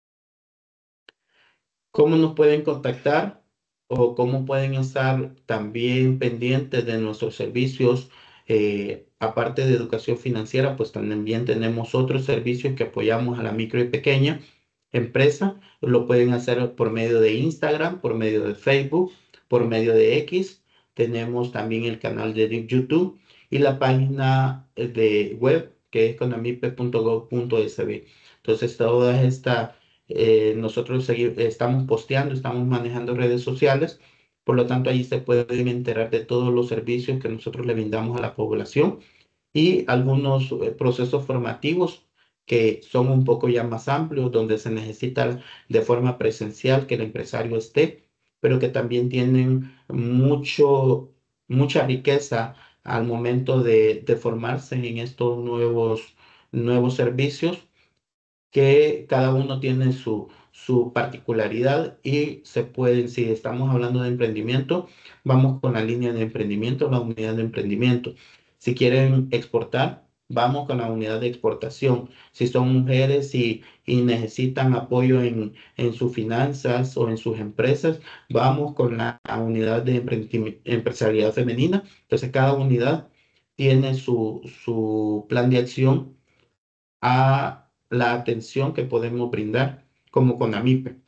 ¿Cómo nos pueden contactar o cómo pueden estar también pendientes de nuestros servicios? Aparte de educación financiera, pues también tenemos otros servicios que apoyamos a la micro y pequeña empresa. Lo pueden hacer por medio de Instagram, por medio de Facebook, por medio de X. Tenemos también el canal de YouTube y la página de web que es economipe.gov.sb. Entonces, todas estas nosotros estamos posteando, estamos manejando redes sociales, por lo tanto ahí se pueden enterar de todos los servicios que nosotros le brindamos a la población y algunos procesos formativos que son un poco ya más amplios, donde se necesita de forma presencial que el empresario esté, pero que también tienen mucha riqueza al momento de formarse en estos nuevos servicios, que cada uno tiene su particularidad y se pueden, si estamos hablando de emprendimiento, vamos con la línea de emprendimiento, la unidad de emprendimiento. Si quieren exportar, vamos con la unidad de exportación. Si son mujeres y necesitan apoyo en sus finanzas o en sus empresas, vamos con la unidad de empresarial femenina. Entonces, cada unidad tiene su plan de acción a la atención que podemos brindar como CONAMIPE.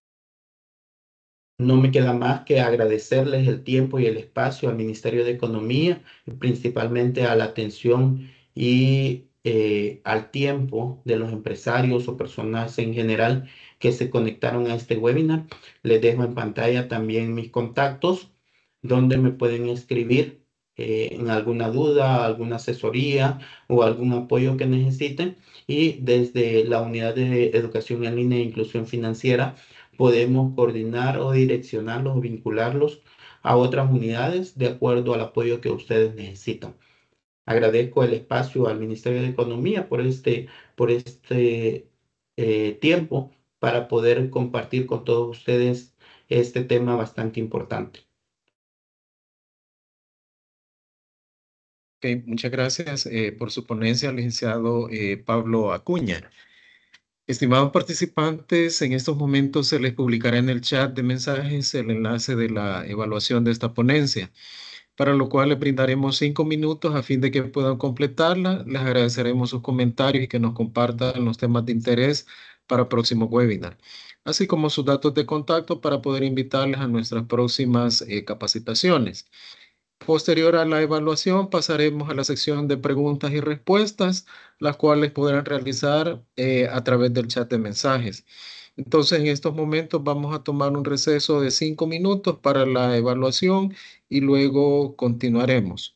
No me queda más que agradecerles el tiempo y el espacio al Ministerio de Economía, principalmente a la atención y al tiempo de los empresarios o personas en general que se conectaron a este webinar. Les dejo en pantalla también mis contactos, donde me pueden escribir en alguna duda, alguna asesoría o algún apoyo que necesiten. Y desde la Unidad de Educación en Línea e Inclusión Financiera, podemos coordinar o direccionarlos o vincularlos a otras unidades de acuerdo al apoyo que ustedes necesitan. Agradezco el espacio al Ministerio de Economía por este tiempo para poder compartir con todos ustedes este tema bastante importante. Ok, muchas gracias por su ponencia, licenciado Pablo Acuña. Estimados participantes, en estos momentos se les publicará en el chat de mensajes el enlace de la evaluación de esta ponencia, para lo cual les brindaremos 5 minutos a fin de que puedan completarla. Les agradeceremos sus comentarios y que nos compartan los temas de interés para próximo webinar, así como sus datos de contacto para poder invitarles a nuestras próximas capacitaciones. Posterior a la evaluación, pasaremos a la sección de preguntas y respuestas, las cuales podrán realizar a través del chat de mensajes. Entonces, en estos momentos vamos a tomar un receso de 5 minutos para la evaluación y luego continuaremos.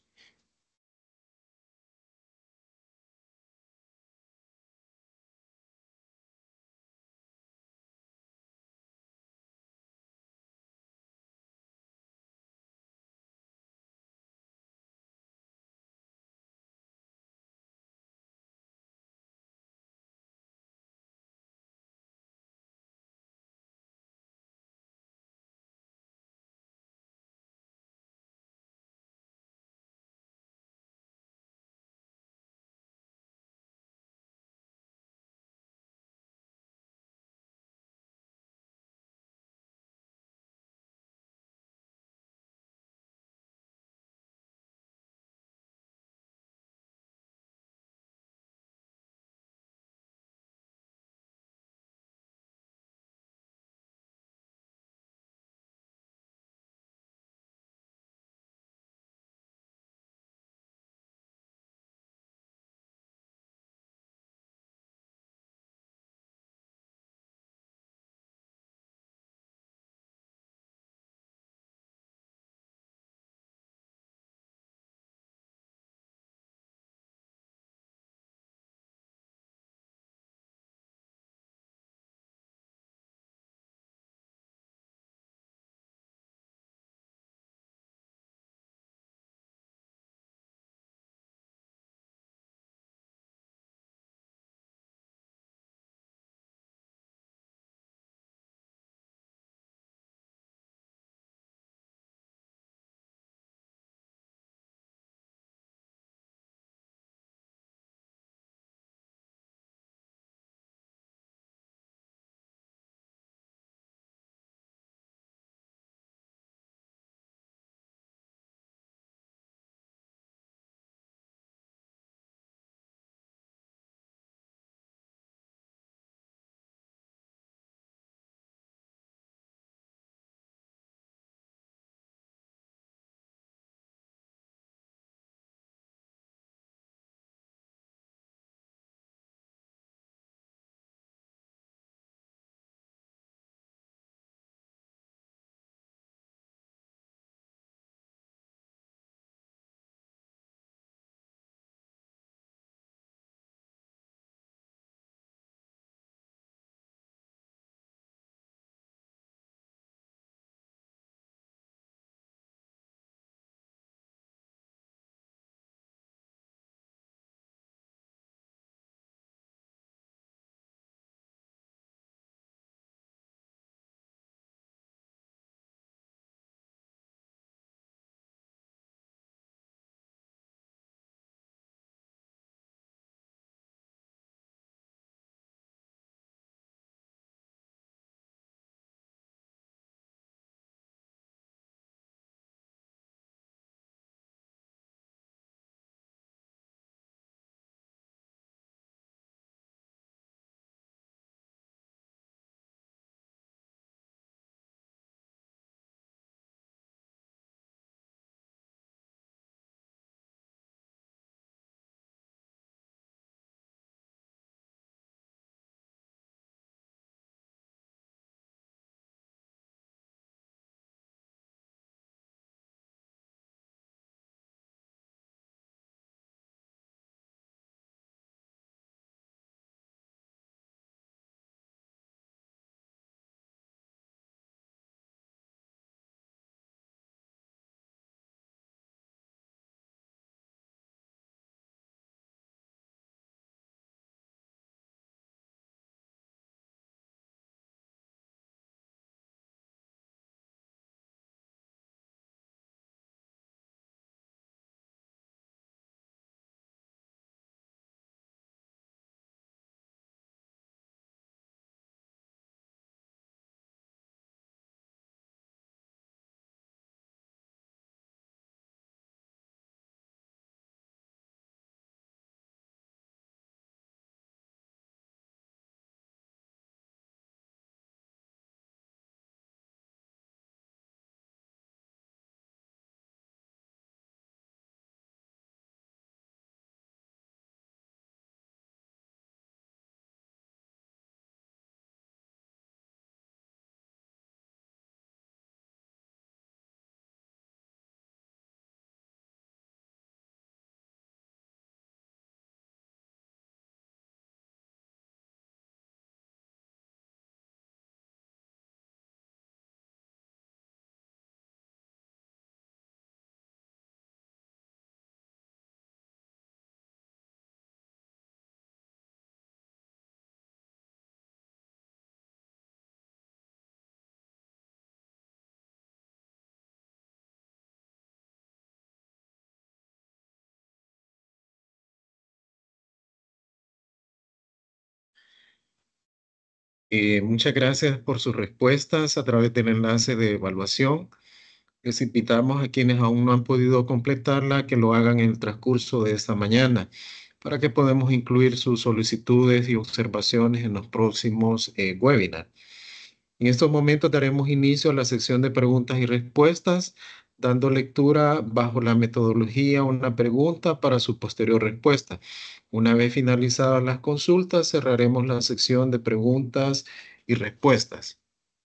Muchas gracias por sus respuestas a través del enlace de evaluación. Les invitamos a quienes aún no han podido completarla que lo hagan en el transcurso de esta mañana para que podamos incluir sus solicitudes y observaciones en los próximos webinars. En estos momentos daremos inicio a la sección de preguntas y respuestas, dando lectura bajo la metodología una pregunta para su posterior respuesta. Una vez finalizadas las consultas, cerraremos la sección de preguntas y respuestas.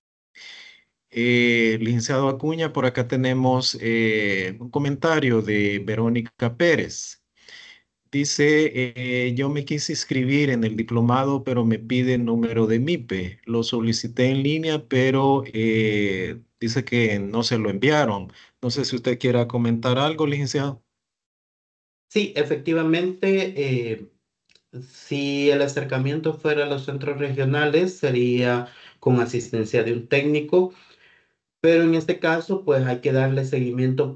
Licenciado Acuña, por acá tenemos un comentario de Verónica Pérez. Dice, yo me quise inscribir en el diplomado, pero me pide el número de MIPE. Lo solicité en línea, pero dice que no se lo enviaron. No sé si usted quiera comentar algo, licenciado. Sí, efectivamente, si el acercamiento fuera a los centros regionales, sería con asistencia de un técnico, pero en este caso, pues hay que darle seguimiento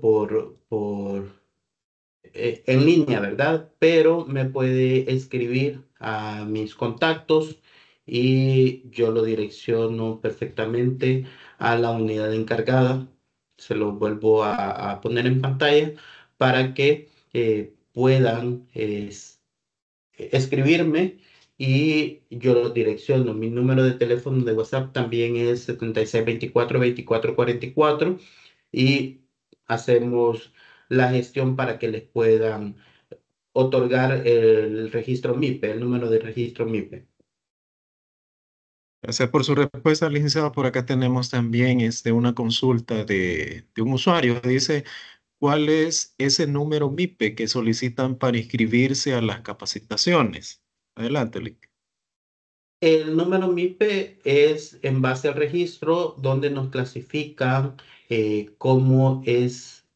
en línea, ¿verdad? Pero me puede escribir a mis contactos y yo lo direcciono perfectamente a la unidad encargada. Se lo vuelvo a poner en pantalla para que puedan escribirme y yo lo direcciono. Mi número de teléfono de WhatsApp también es 7624 2444 y hacemos la gestión para que les puedan otorgar el registro MIPE, el número de registro MIPE. Gracias por su respuesta, licenciado. Por acá tenemos también una consulta de un usuario. Dice, ¿cuál es ese número MIPE que solicitan para inscribirse a las capacitaciones? Adelante, Lic. El número MIPE es en base al registro donde nos clasifican cómo es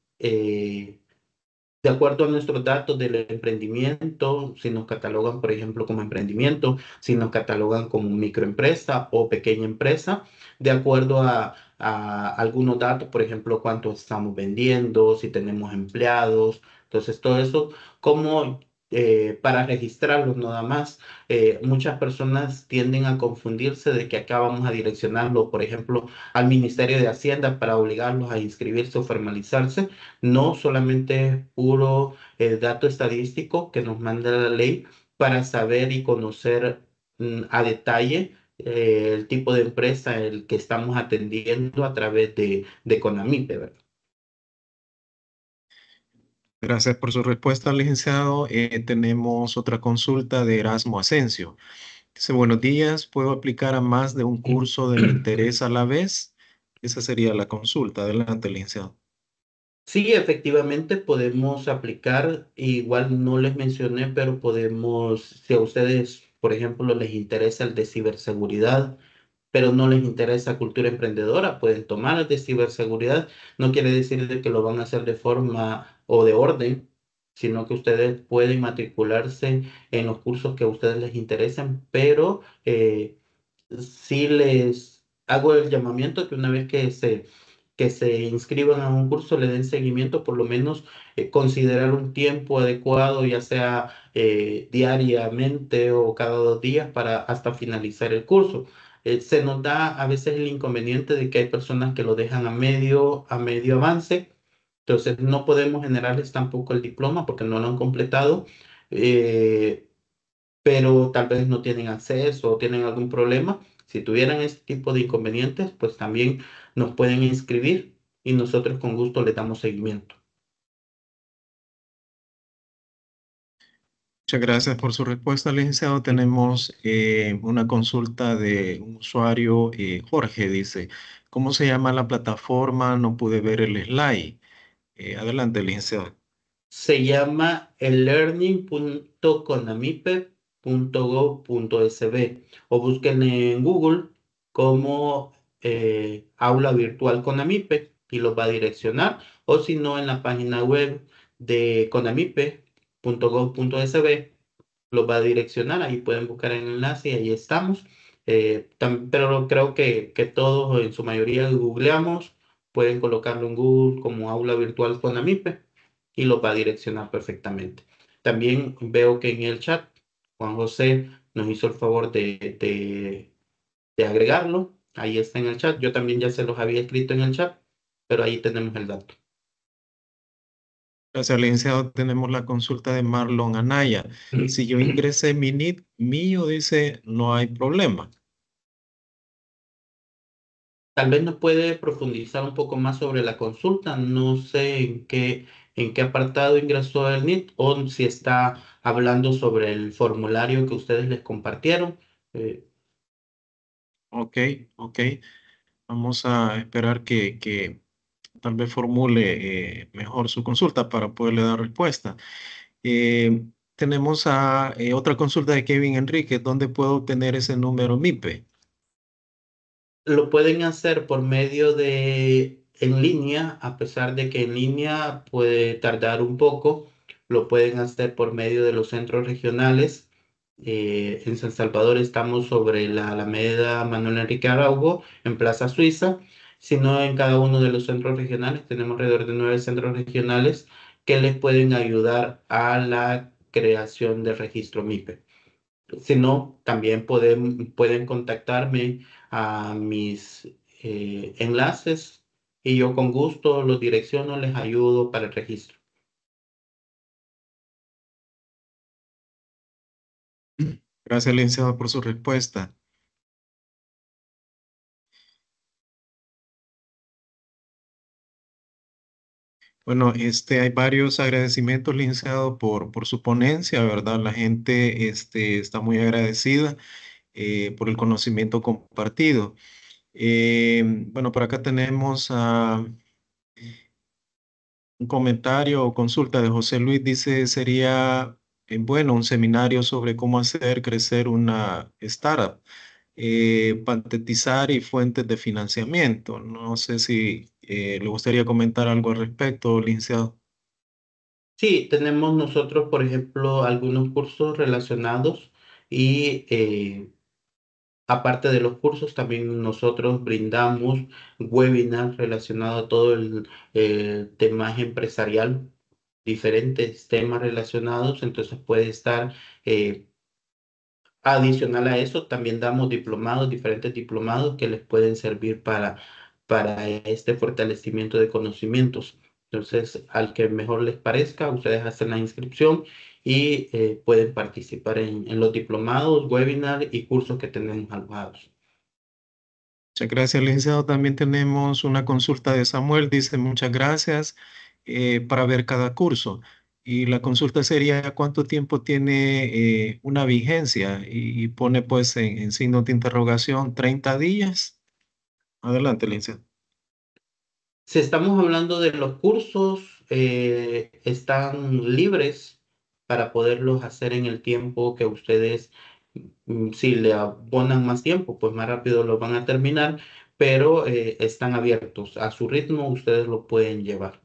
de acuerdo a nuestros datos del emprendimiento, si nos catalogan, por ejemplo, como emprendimiento, si nos catalogan como microempresa o pequeña empresa, de acuerdo a algunos datos, por ejemplo, cuánto estamos vendiendo, si tenemos empleados. Entonces, todo eso, como para registrarlos nada más, muchas personas tienden a confundirse de que acá vamos a direccionarlo, por ejemplo, al Ministerio de Hacienda para obligarlos a inscribirse o formalizarse. No solamente es puro dato estadístico que nos manda la ley para saber y conocer a detalle el tipo de empresa el que estamos atendiendo a través de Conamipe, ¿verdad? Gracias por su respuesta, licenciado. Tenemos otra consulta de Erasmo Asensio. Dice, buenos días, ¿puedo aplicar a más de un curso de mi interés a la vez? Esa sería la consulta. Adelante, licenciado. Sí, efectivamente podemos aplicar, igual no les mencioné, pero podemos, si a ustedes, por ejemplo, les interesa el de ciberseguridad, pero no les interesa cultura emprendedora, pueden tomar el de ciberseguridad. No quiere decir de que lo van a hacer de forma o de orden, sino que ustedes pueden matricularse en los cursos que a ustedes les interesan, pero sí les hago el llamamiento que una vez que se inscriban a un curso, le den seguimiento, por lo menos considerar un tiempo adecuado, ya sea diariamente o cada 2 días para hasta finalizar el curso. Se nos da a veces el inconveniente de que hay personas que lo dejan a medio avance, entonces no podemos generarles tampoco el diploma porque no lo han completado. eh, pero tal vez no tienen acceso o tienen algún problema. Si tuvieran este tipo de inconvenientes, pues también nos pueden inscribir y nosotros con gusto le damos seguimiento. Muchas gracias por su respuesta, licenciado. Tenemos una consulta de un usuario, Jorge, dice, ¿cómo se llama la plataforma? No pude ver el slide. Adelante, licenciado. Se llama el learning.conamipe.gov.sb o busquen en Google como aula virtual Conamipe y los va a direccionar, o si no en la página web de conamipe.gov.sb los va a direccionar, ahí pueden buscar el enlace y ahí estamos. Pero creo que todos en su mayoría googleamos, pueden colocarlo en Google como aula virtual con Amipe y los va a direccionar perfectamente. También veo que en el chat Juan José nos hizo el favor de agregarlo. Ahí está en el chat. Yo también ya se los había escrito en el chat, pero ahí tenemos el dato. Gracias, licenciado. Tenemos la consulta de Marlon Anaya. Si yo ingresé mi NIT mío, dice, no hay problema. Tal vez nos puede profundizar un poco más sobre la consulta. No sé en qué apartado ingresó el NIT o si está hablando sobre el formulario que ustedes les compartieron. Eh, Ok, ok. Vamos a esperar que tal vez formule mejor su consulta para poderle dar respuesta. Eh, tenemos otra consulta de Kevin Enrique. ¿Dónde puedo obtener ese número MIPE? Lo pueden hacer por medio de en línea, a pesar de que en línea puede tardar un poco. Lo pueden hacer por medio de los centros regionales. En San Salvador estamos sobre la Alameda Manuel Enrique Araujo, en Plaza Suiza. Sino en cada uno de los centros regionales, tenemos alrededor de 9 centros regionales que les pueden ayudar a la creación del registro MIPE. Si no, también pueden contactarme a mis enlaces y yo con gusto los direcciono, les ayudo para el registro. Gracias, licenciado, por su respuesta. Bueno, hay varios agradecimientos, licenciado, por su ponencia, ¿verdad? La gente está muy agradecida por el conocimiento compartido. Bueno, por acá tenemos un comentario o consulta de José Luis. Dice, sería, bueno, un seminario sobre cómo hacer crecer una startup, patentar y fuentes de financiamiento. No sé si le gustaría comentar algo al respecto, licenciado. Sí, tenemos nosotros, por ejemplo, algunos cursos relacionados y aparte de los cursos, también nosotros brindamos webinars relacionados a todo el tema empresarial, diferentes temas relacionados, entonces puede estar eh, adicional a eso, también damos diplomados, diferentes diplomados que les pueden servir para este fortalecimiento de conocimientos. Entonces, al que mejor les parezca, ustedes hacen la inscripción y pueden participar en los diplomados, webinars y cursos que tenemos alojados. Muchas gracias, licenciado. También tenemos una consulta de Samuel. Dice, muchas gracias para ver cada curso. Y la consulta sería, ¿cuánto tiempo tiene una vigencia? Y pone pues en signo de interrogación, 30 días. Adelante, licenciado. Si estamos hablando de los cursos, están libres para poderlos hacer en el tiempo que ustedes, si le abonan más tiempo, pues más rápido lo van a terminar, pero están abiertos. A su ritmo ustedes lo pueden llevar.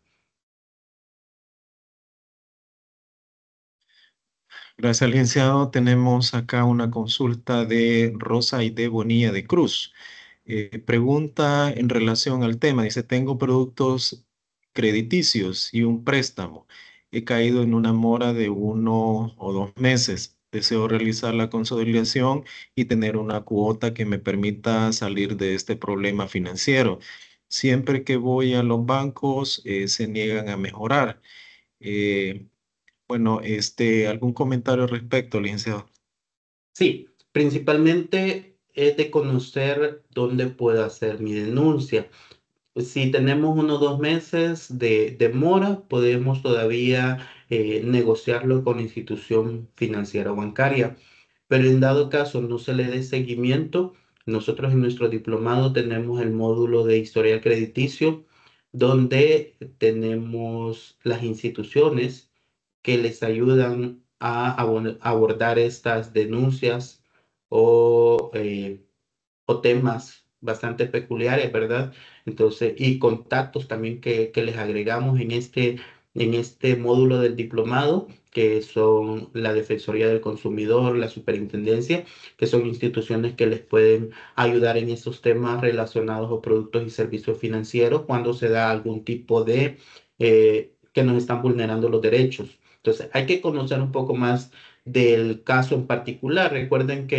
Gracias, licenciado. Tenemos acá una consulta de Rosa Aide Bonilla de Cruz. Pregunta en relación al tema. Dice, tengo productos crediticios y un préstamo. He caído en una mora de 1 o 2 meses. Deseo realizar la consolidación y tener una cuota que me permita salir de este problema financiero. Siempre que voy a los bancos, se niegan a mejorar. Eh, bueno, ¿algún comentario al respecto, licenciado? Sí, principalmente es de conocer dónde puedo hacer mi denuncia. Si tenemos 1 o 2 meses de mora, podemos todavía negociarlo con la institución financiera o bancaria. Pero en dado caso no se le dé seguimiento, nosotros en nuestro diplomado tenemos el módulo de historial crediticio, donde tenemos las instituciones que les ayudan a abordar estas denuncias o o temas bastante peculiares, ¿verdad? Entonces, y contactos también que les agregamos en este módulo del diplomado, que son la Defensoría del Consumidor, la Superintendencia, que son instituciones que les pueden ayudar en esos temas relacionados a productos y servicios financieros cuando se da algún tipo de que nos están vulnerando los derechos. Entonces, hay que conocer un poco más del caso en particular. Recuerden que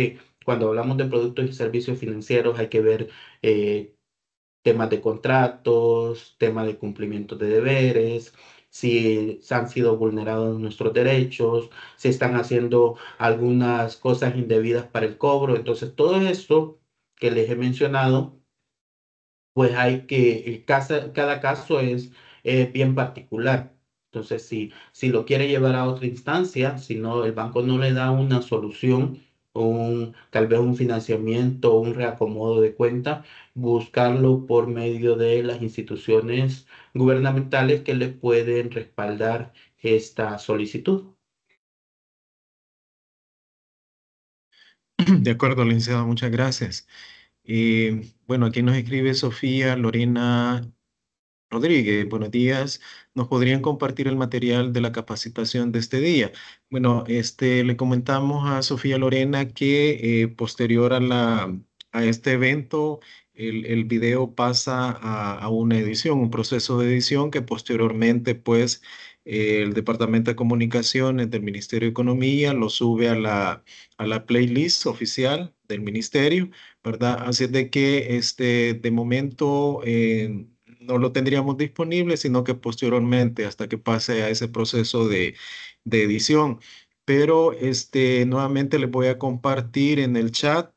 cuando hablamos de productos y servicios financieros hay que ver eh, temas de contratos, temas de cumplimiento de deberes, si se han sido vulnerados nuestros derechos, si están haciendo algunas cosas indebidas para el cobro. Entonces, todo esto que les he mencionado, pues hay que, cada caso es bien particular. Entonces, si lo quiere llevar a otra instancia, si no, el banco no le da una solución, tal vez un financiamiento, un reacomodo de cuenta, buscarlo por medio de las instituciones gubernamentales que le pueden respaldar esta solicitud. De acuerdo, licenciado, muchas gracias. Bueno, aquí nos escribe Sofía Lorena Rodríguez, buenos días. ¿Nos podrían compartir el material de la capacitación de este día? Bueno, le comentamos a Sofía Lorena que posterior a este evento, el video pasa a una edición, un proceso de edición que posteriormente, pues, el Departamento de Comunicaciones del Ministerio de Economía lo sube a la playlist oficial del ministerio, ¿verdad? Así es de que de momento no lo tendríamos disponible, sino que posteriormente, hasta que pase a ese proceso de edición. Pero nuevamente les voy a compartir en el chat.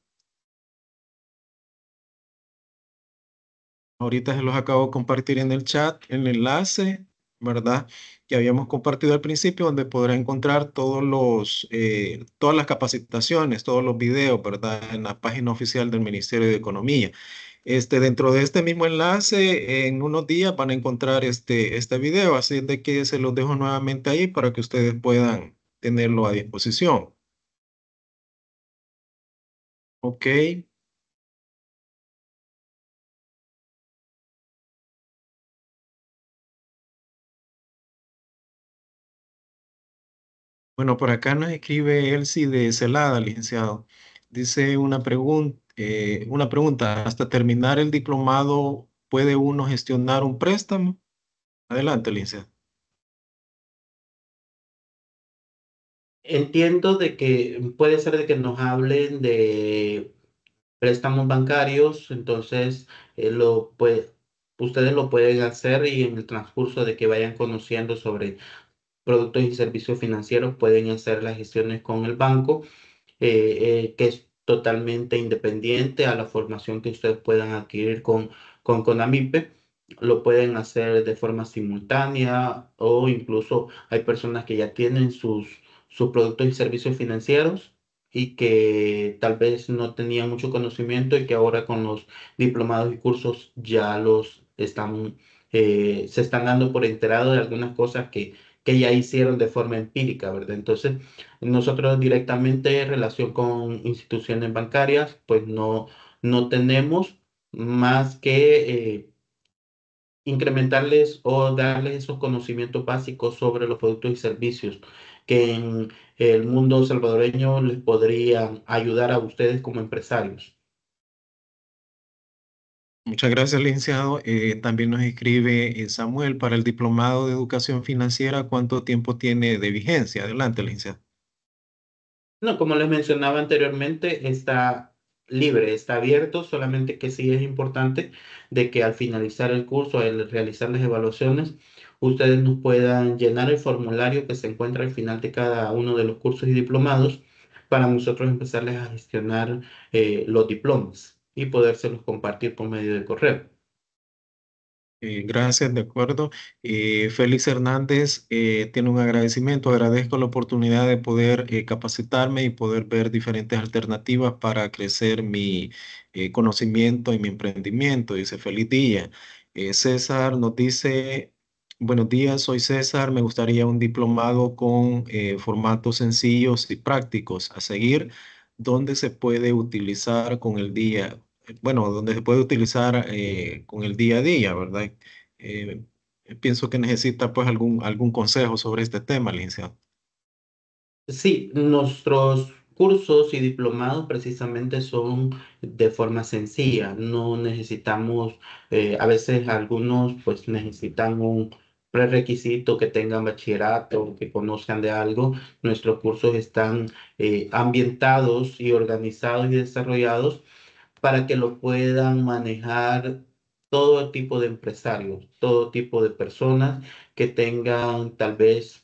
Ahorita se los acabo de compartir en el chat, el enlace, ¿verdad? Que habíamos compartido al principio, donde podrá encontrar todas las capacitaciones, todos los videos, ¿verdad? En la página oficial del Ministerio de Economía. Dentro de este mismo enlace, en unos días van a encontrar este video, así de que se los dejo nuevamente ahí para que ustedes puedan tenerlo a disposición. Ok. Bueno, por acá nos escribe Elsie de Celada, licenciado. Dice una pregunta, ¿hasta terminar el diplomado puede uno gestionar un préstamo? Adelante, licenciado. Entiendo de que puede ser de que nos hablen de préstamos bancarios, entonces ustedes lo pueden hacer y en el transcurso de que vayan conociendo sobre productos y servicios financieros pueden hacer las gestiones con el banco, que es totalmente independiente a la formación que ustedes puedan adquirir con Conamipe. Lo pueden hacer de forma simultánea o incluso hay personas que ya tienen sus productos y servicios financieros y que tal vez no tenían mucho conocimiento y que ahora con los diplomados y cursos ya se están dando por enterado de algunas cosas que ya hicieron de forma empírica, ¿verdad? Entonces, nosotros directamente en relación con instituciones bancarias, pues no tenemos más que incrementarles o darles esos conocimientos básicos sobre los productos y servicios que en el mundo salvadoreño les podrían ayudar a ustedes como empresarios. Muchas gracias, licenciado. También nos escribe Samuel para el diplomado de educación financiera. ¿Cuánto tiempo tiene de vigencia? Adelante, licenciado. No, como les mencionaba anteriormente, está libre, está abierto, solamente que sí es importante de que al finalizar el curso, al realizar las evaluaciones, ustedes nos puedan llenar el formulario que se encuentra al final de cada uno de los cursos y diplomados para nosotros empezarles a gestionar los diplomas y podérselos compartir por medio de correo. Gracias, de acuerdo. Félix Hernández tiene un agradecimiento. Agradezco la oportunidad de poder capacitarme y poder ver diferentes alternativas para crecer mi conocimiento y mi emprendimiento. Dice, feliz día. César nos dice, buenos días, soy César. Me gustaría un diplomado con formatos sencillos y prácticos a seguir, donde se puede utilizar con el día bueno, donde se puede utilizar con el día a día, ¿verdad? Eh, Pienso que necesita pues algún consejo sobre este tema, licenciado. Sí, nuestros cursos y diplomados precisamente son de forma sencilla. No necesitamos, a veces algunos pues necesitan prerequisito que tengan bachillerato, que conozcan de algo. Nuestros cursos están ambientados y organizados y desarrollados para que lo puedan manejar todo tipo de empresarios, todo tipo de personas que tengan tal vez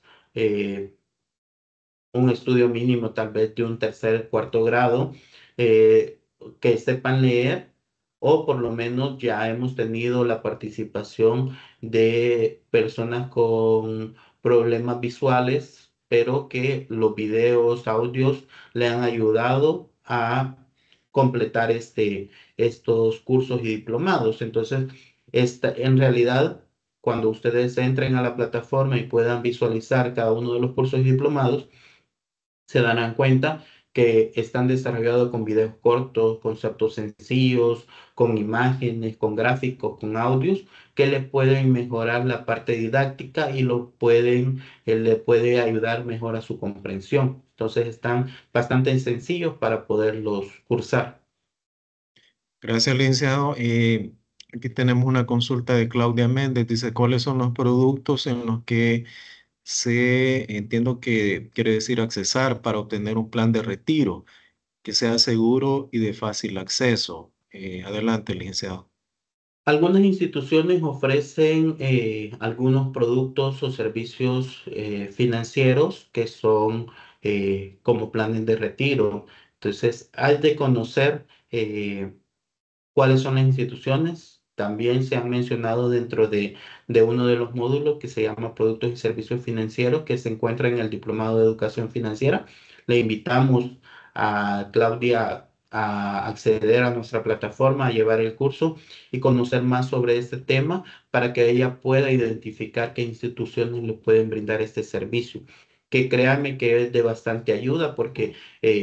un estudio mínimo, tal vez de un tercer, cuarto grado, eh, que sepan leer, o por lo menos ya hemos tenido la participación de personas con problemas visuales, pero que los videos, audios le han ayudado a completar estos cursos y diplomados. Entonces, en realidad, cuando ustedes entren a la plataforma y puedan visualizar cada uno de los cursos y diplomados, se darán cuenta que están desarrollados con videos cortos, conceptos sencillos, con imágenes, con gráficos, con audios, que le pueden mejorar la parte didáctica y le puede ayudar mejor a su comprensión. Entonces están bastante sencillos para poderlos cursar. Gracias, licenciado. Aquí tenemos una consulta de Claudia Méndez. Dice, ¿cuáles son los productos en los que entiendo que quiere decir accesar para obtener un plan de retiro que sea seguro y de fácil acceso? Adelante, licenciado. Algunas instituciones ofrecen algunos productos o servicios financieros que son como planes de retiro. Entonces, hay de conocer cuáles son las instituciones. También se han mencionado dentro de uno de los módulos que se llama Productos y Servicios Financieros, que se encuentra en el Diplomado de Educación Financiera. Le invitamos a Claudia a acceder a nuestra plataforma, a llevar el curso y conocer más sobre este tema para que ella pueda identificar qué instituciones le pueden brindar este servicio. Que créanme que es de bastante ayuda porque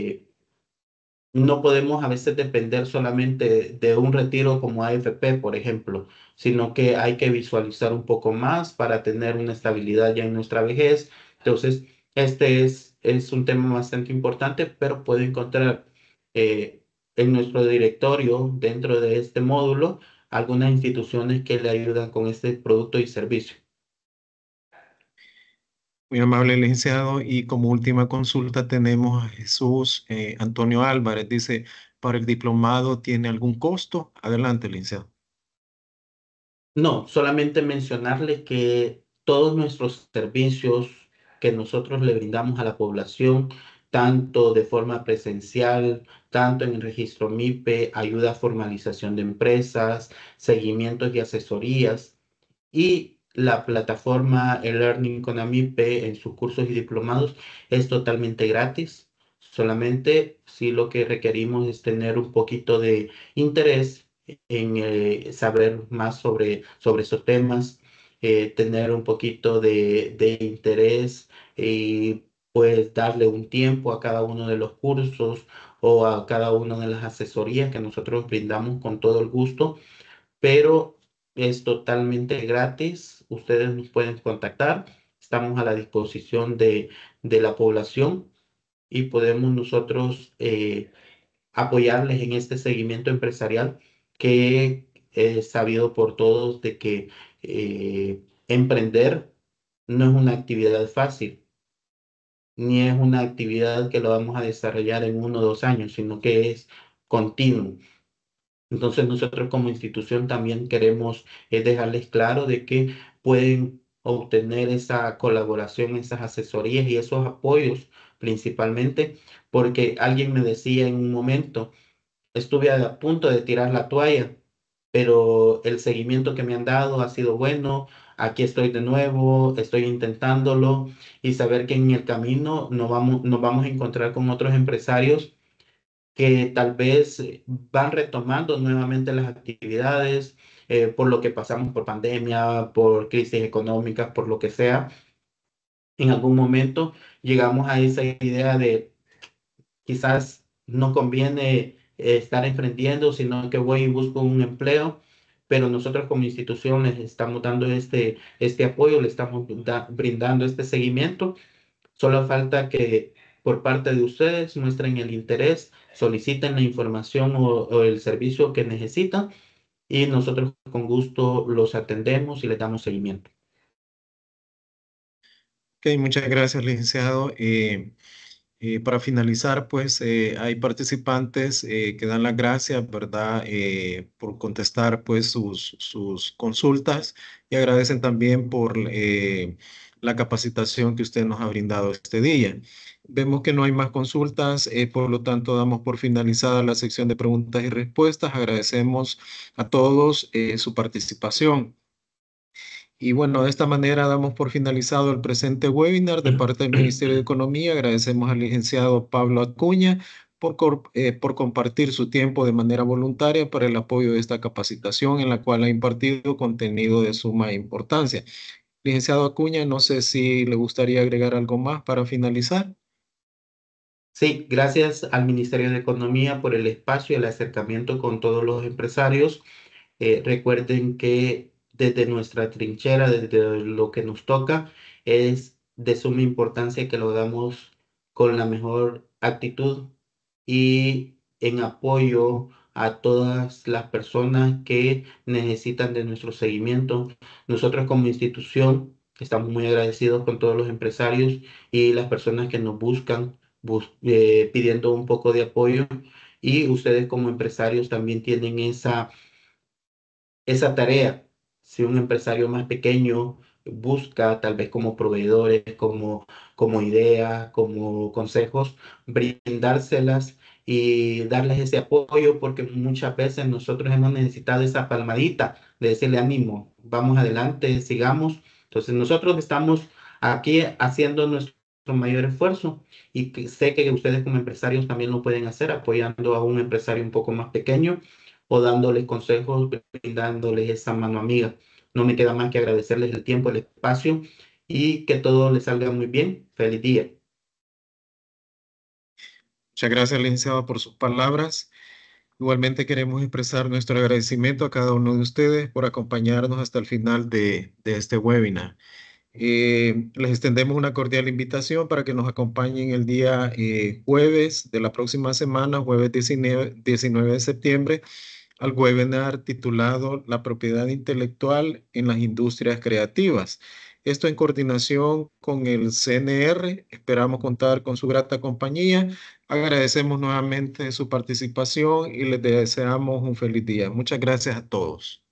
no podemos a veces depender solamente de un retiro como AFP, por ejemplo, sino que hay que visualizar un poco más para tener una estabilidad ya en nuestra vejez. Entonces, es un tema bastante importante, pero puede encontrar eh, en nuestro directorio, dentro de este módulo, algunas instituciones que le ayudan con este producto y servicio. Muy amable, licenciado. Y como última consulta tenemos a Jesús Antonio Álvarez. Dice, ¿para el diplomado tiene algún costo? Adelante, licenciado. No, solamente mencionarle que todos nuestros servicios que nosotros le brindamos a la población, tanto de forma presencial, tanto en el registro MIPE, ayuda a formalización de empresas, seguimientos y asesorías, y la plataforma e-learning con AMIPE en sus cursos y diplomados es totalmente gratis. Solamente si lo que requerimos es tener un poquito de interés en saber más sobre esos temas, tener un poquito de interés y pues darle un tiempo a cada uno de los cursos o a cada una de las asesorías que nosotros brindamos con todo el gusto, pero es totalmente gratis. Ustedes nos pueden contactar. Estamos a la disposición de la población y podemos nosotros apoyarles en este seguimiento empresarial que es sabido por todos de que emprender no es una actividad fácil, ni es una actividad que lo vamos a desarrollar en 1 o 2 años, sino que es continuo. Entonces nosotros como institución también queremos dejarles claro de que pueden obtener esa colaboración, esas asesorías y esos apoyos principalmente, porque alguien me decía en un momento, estuve a punto de tirar la toalla, pero el seguimiento que me han dado ha sido bueno. Aquí estoy de nuevo, estoy intentándolo y saber que en el camino nos vamos a encontrar con otros empresarios que tal vez van retomando nuevamente las actividades por lo que pasamos por pandemia, por crisis económicas, por lo que sea. En algún momento llegamos a esa idea de quizás no conviene estar emprendiendo, sino que voy y busco un empleo, pero nosotros como institución les estamos dando este apoyo, le estamos brindando este seguimiento. Solo falta que por parte de ustedes muestren el interés, soliciten la información o el servicio que necesitan y nosotros con gusto los atendemos y les damos seguimiento. Ok, muchas gracias, licenciado. Para finalizar, pues hay participantes que dan las gracias, ¿verdad? Por contestar pues sus consultas y agradecen también por la capacitación que usted nos ha brindado este día. Vemos que no hay más consultas, por lo tanto damos por finalizada la sección de preguntas y respuestas. Agradecemos a todos su participación. Y bueno, de esta manera damos por finalizado el presente webinar de parte del Ministerio de Economía. Agradecemos al licenciado Pablo Acuña por compartir su tiempo de manera voluntaria para el apoyo de esta capacitación en la cual ha impartido contenido de suma importancia. Licenciado Acuña, no sé si le gustaría agregar algo más para finalizar. Sí, gracias al Ministerio de Economía por el espacio y el acercamiento con todos los empresarios. Recuerden que desde nuestra trinchera, desde lo que nos toca, es de suma importancia que lo hagamos con la mejor actitud y en apoyo a todas las personas que necesitan de nuestro seguimiento. Nosotros como institución estamos muy agradecidos con todos los empresarios y las personas que nos buscan pidiendo un poco de apoyo. Y ustedes como empresarios también tienen esa tarea. Si un empresario más pequeño busca, tal vez como proveedores, como ideas, como consejos, brindárselas y darles ese apoyo, porque muchas veces nosotros hemos necesitado esa palmadita de decirle ánimo, vamos adelante, sigamos. Entonces nosotros estamos aquí haciendo nuestro mayor esfuerzo y que sé que ustedes como empresarios también lo pueden hacer apoyando a un empresario un poco más pequeño o dándoles consejos, brindándoles esa mano amiga. No me queda más que agradecerles el tiempo, el espacio y que todo les salga muy bien. Feliz día. Muchas gracias, licenciado, por sus palabras. Igualmente queremos expresar nuestro agradecimiento a cada uno de ustedes por acompañarnos hasta el final de este webinar. Les extendemos una cordial invitación para que nos acompañen el día jueves de la próxima semana, jueves 19 de septiembre, al webinar titulado La propiedad intelectual en las industrias creativas. Esto en coordinación con el CNR. Esperamos contar con su grata compañía. Agradecemos nuevamente su participación y les deseamos un feliz día. Muchas gracias a todos.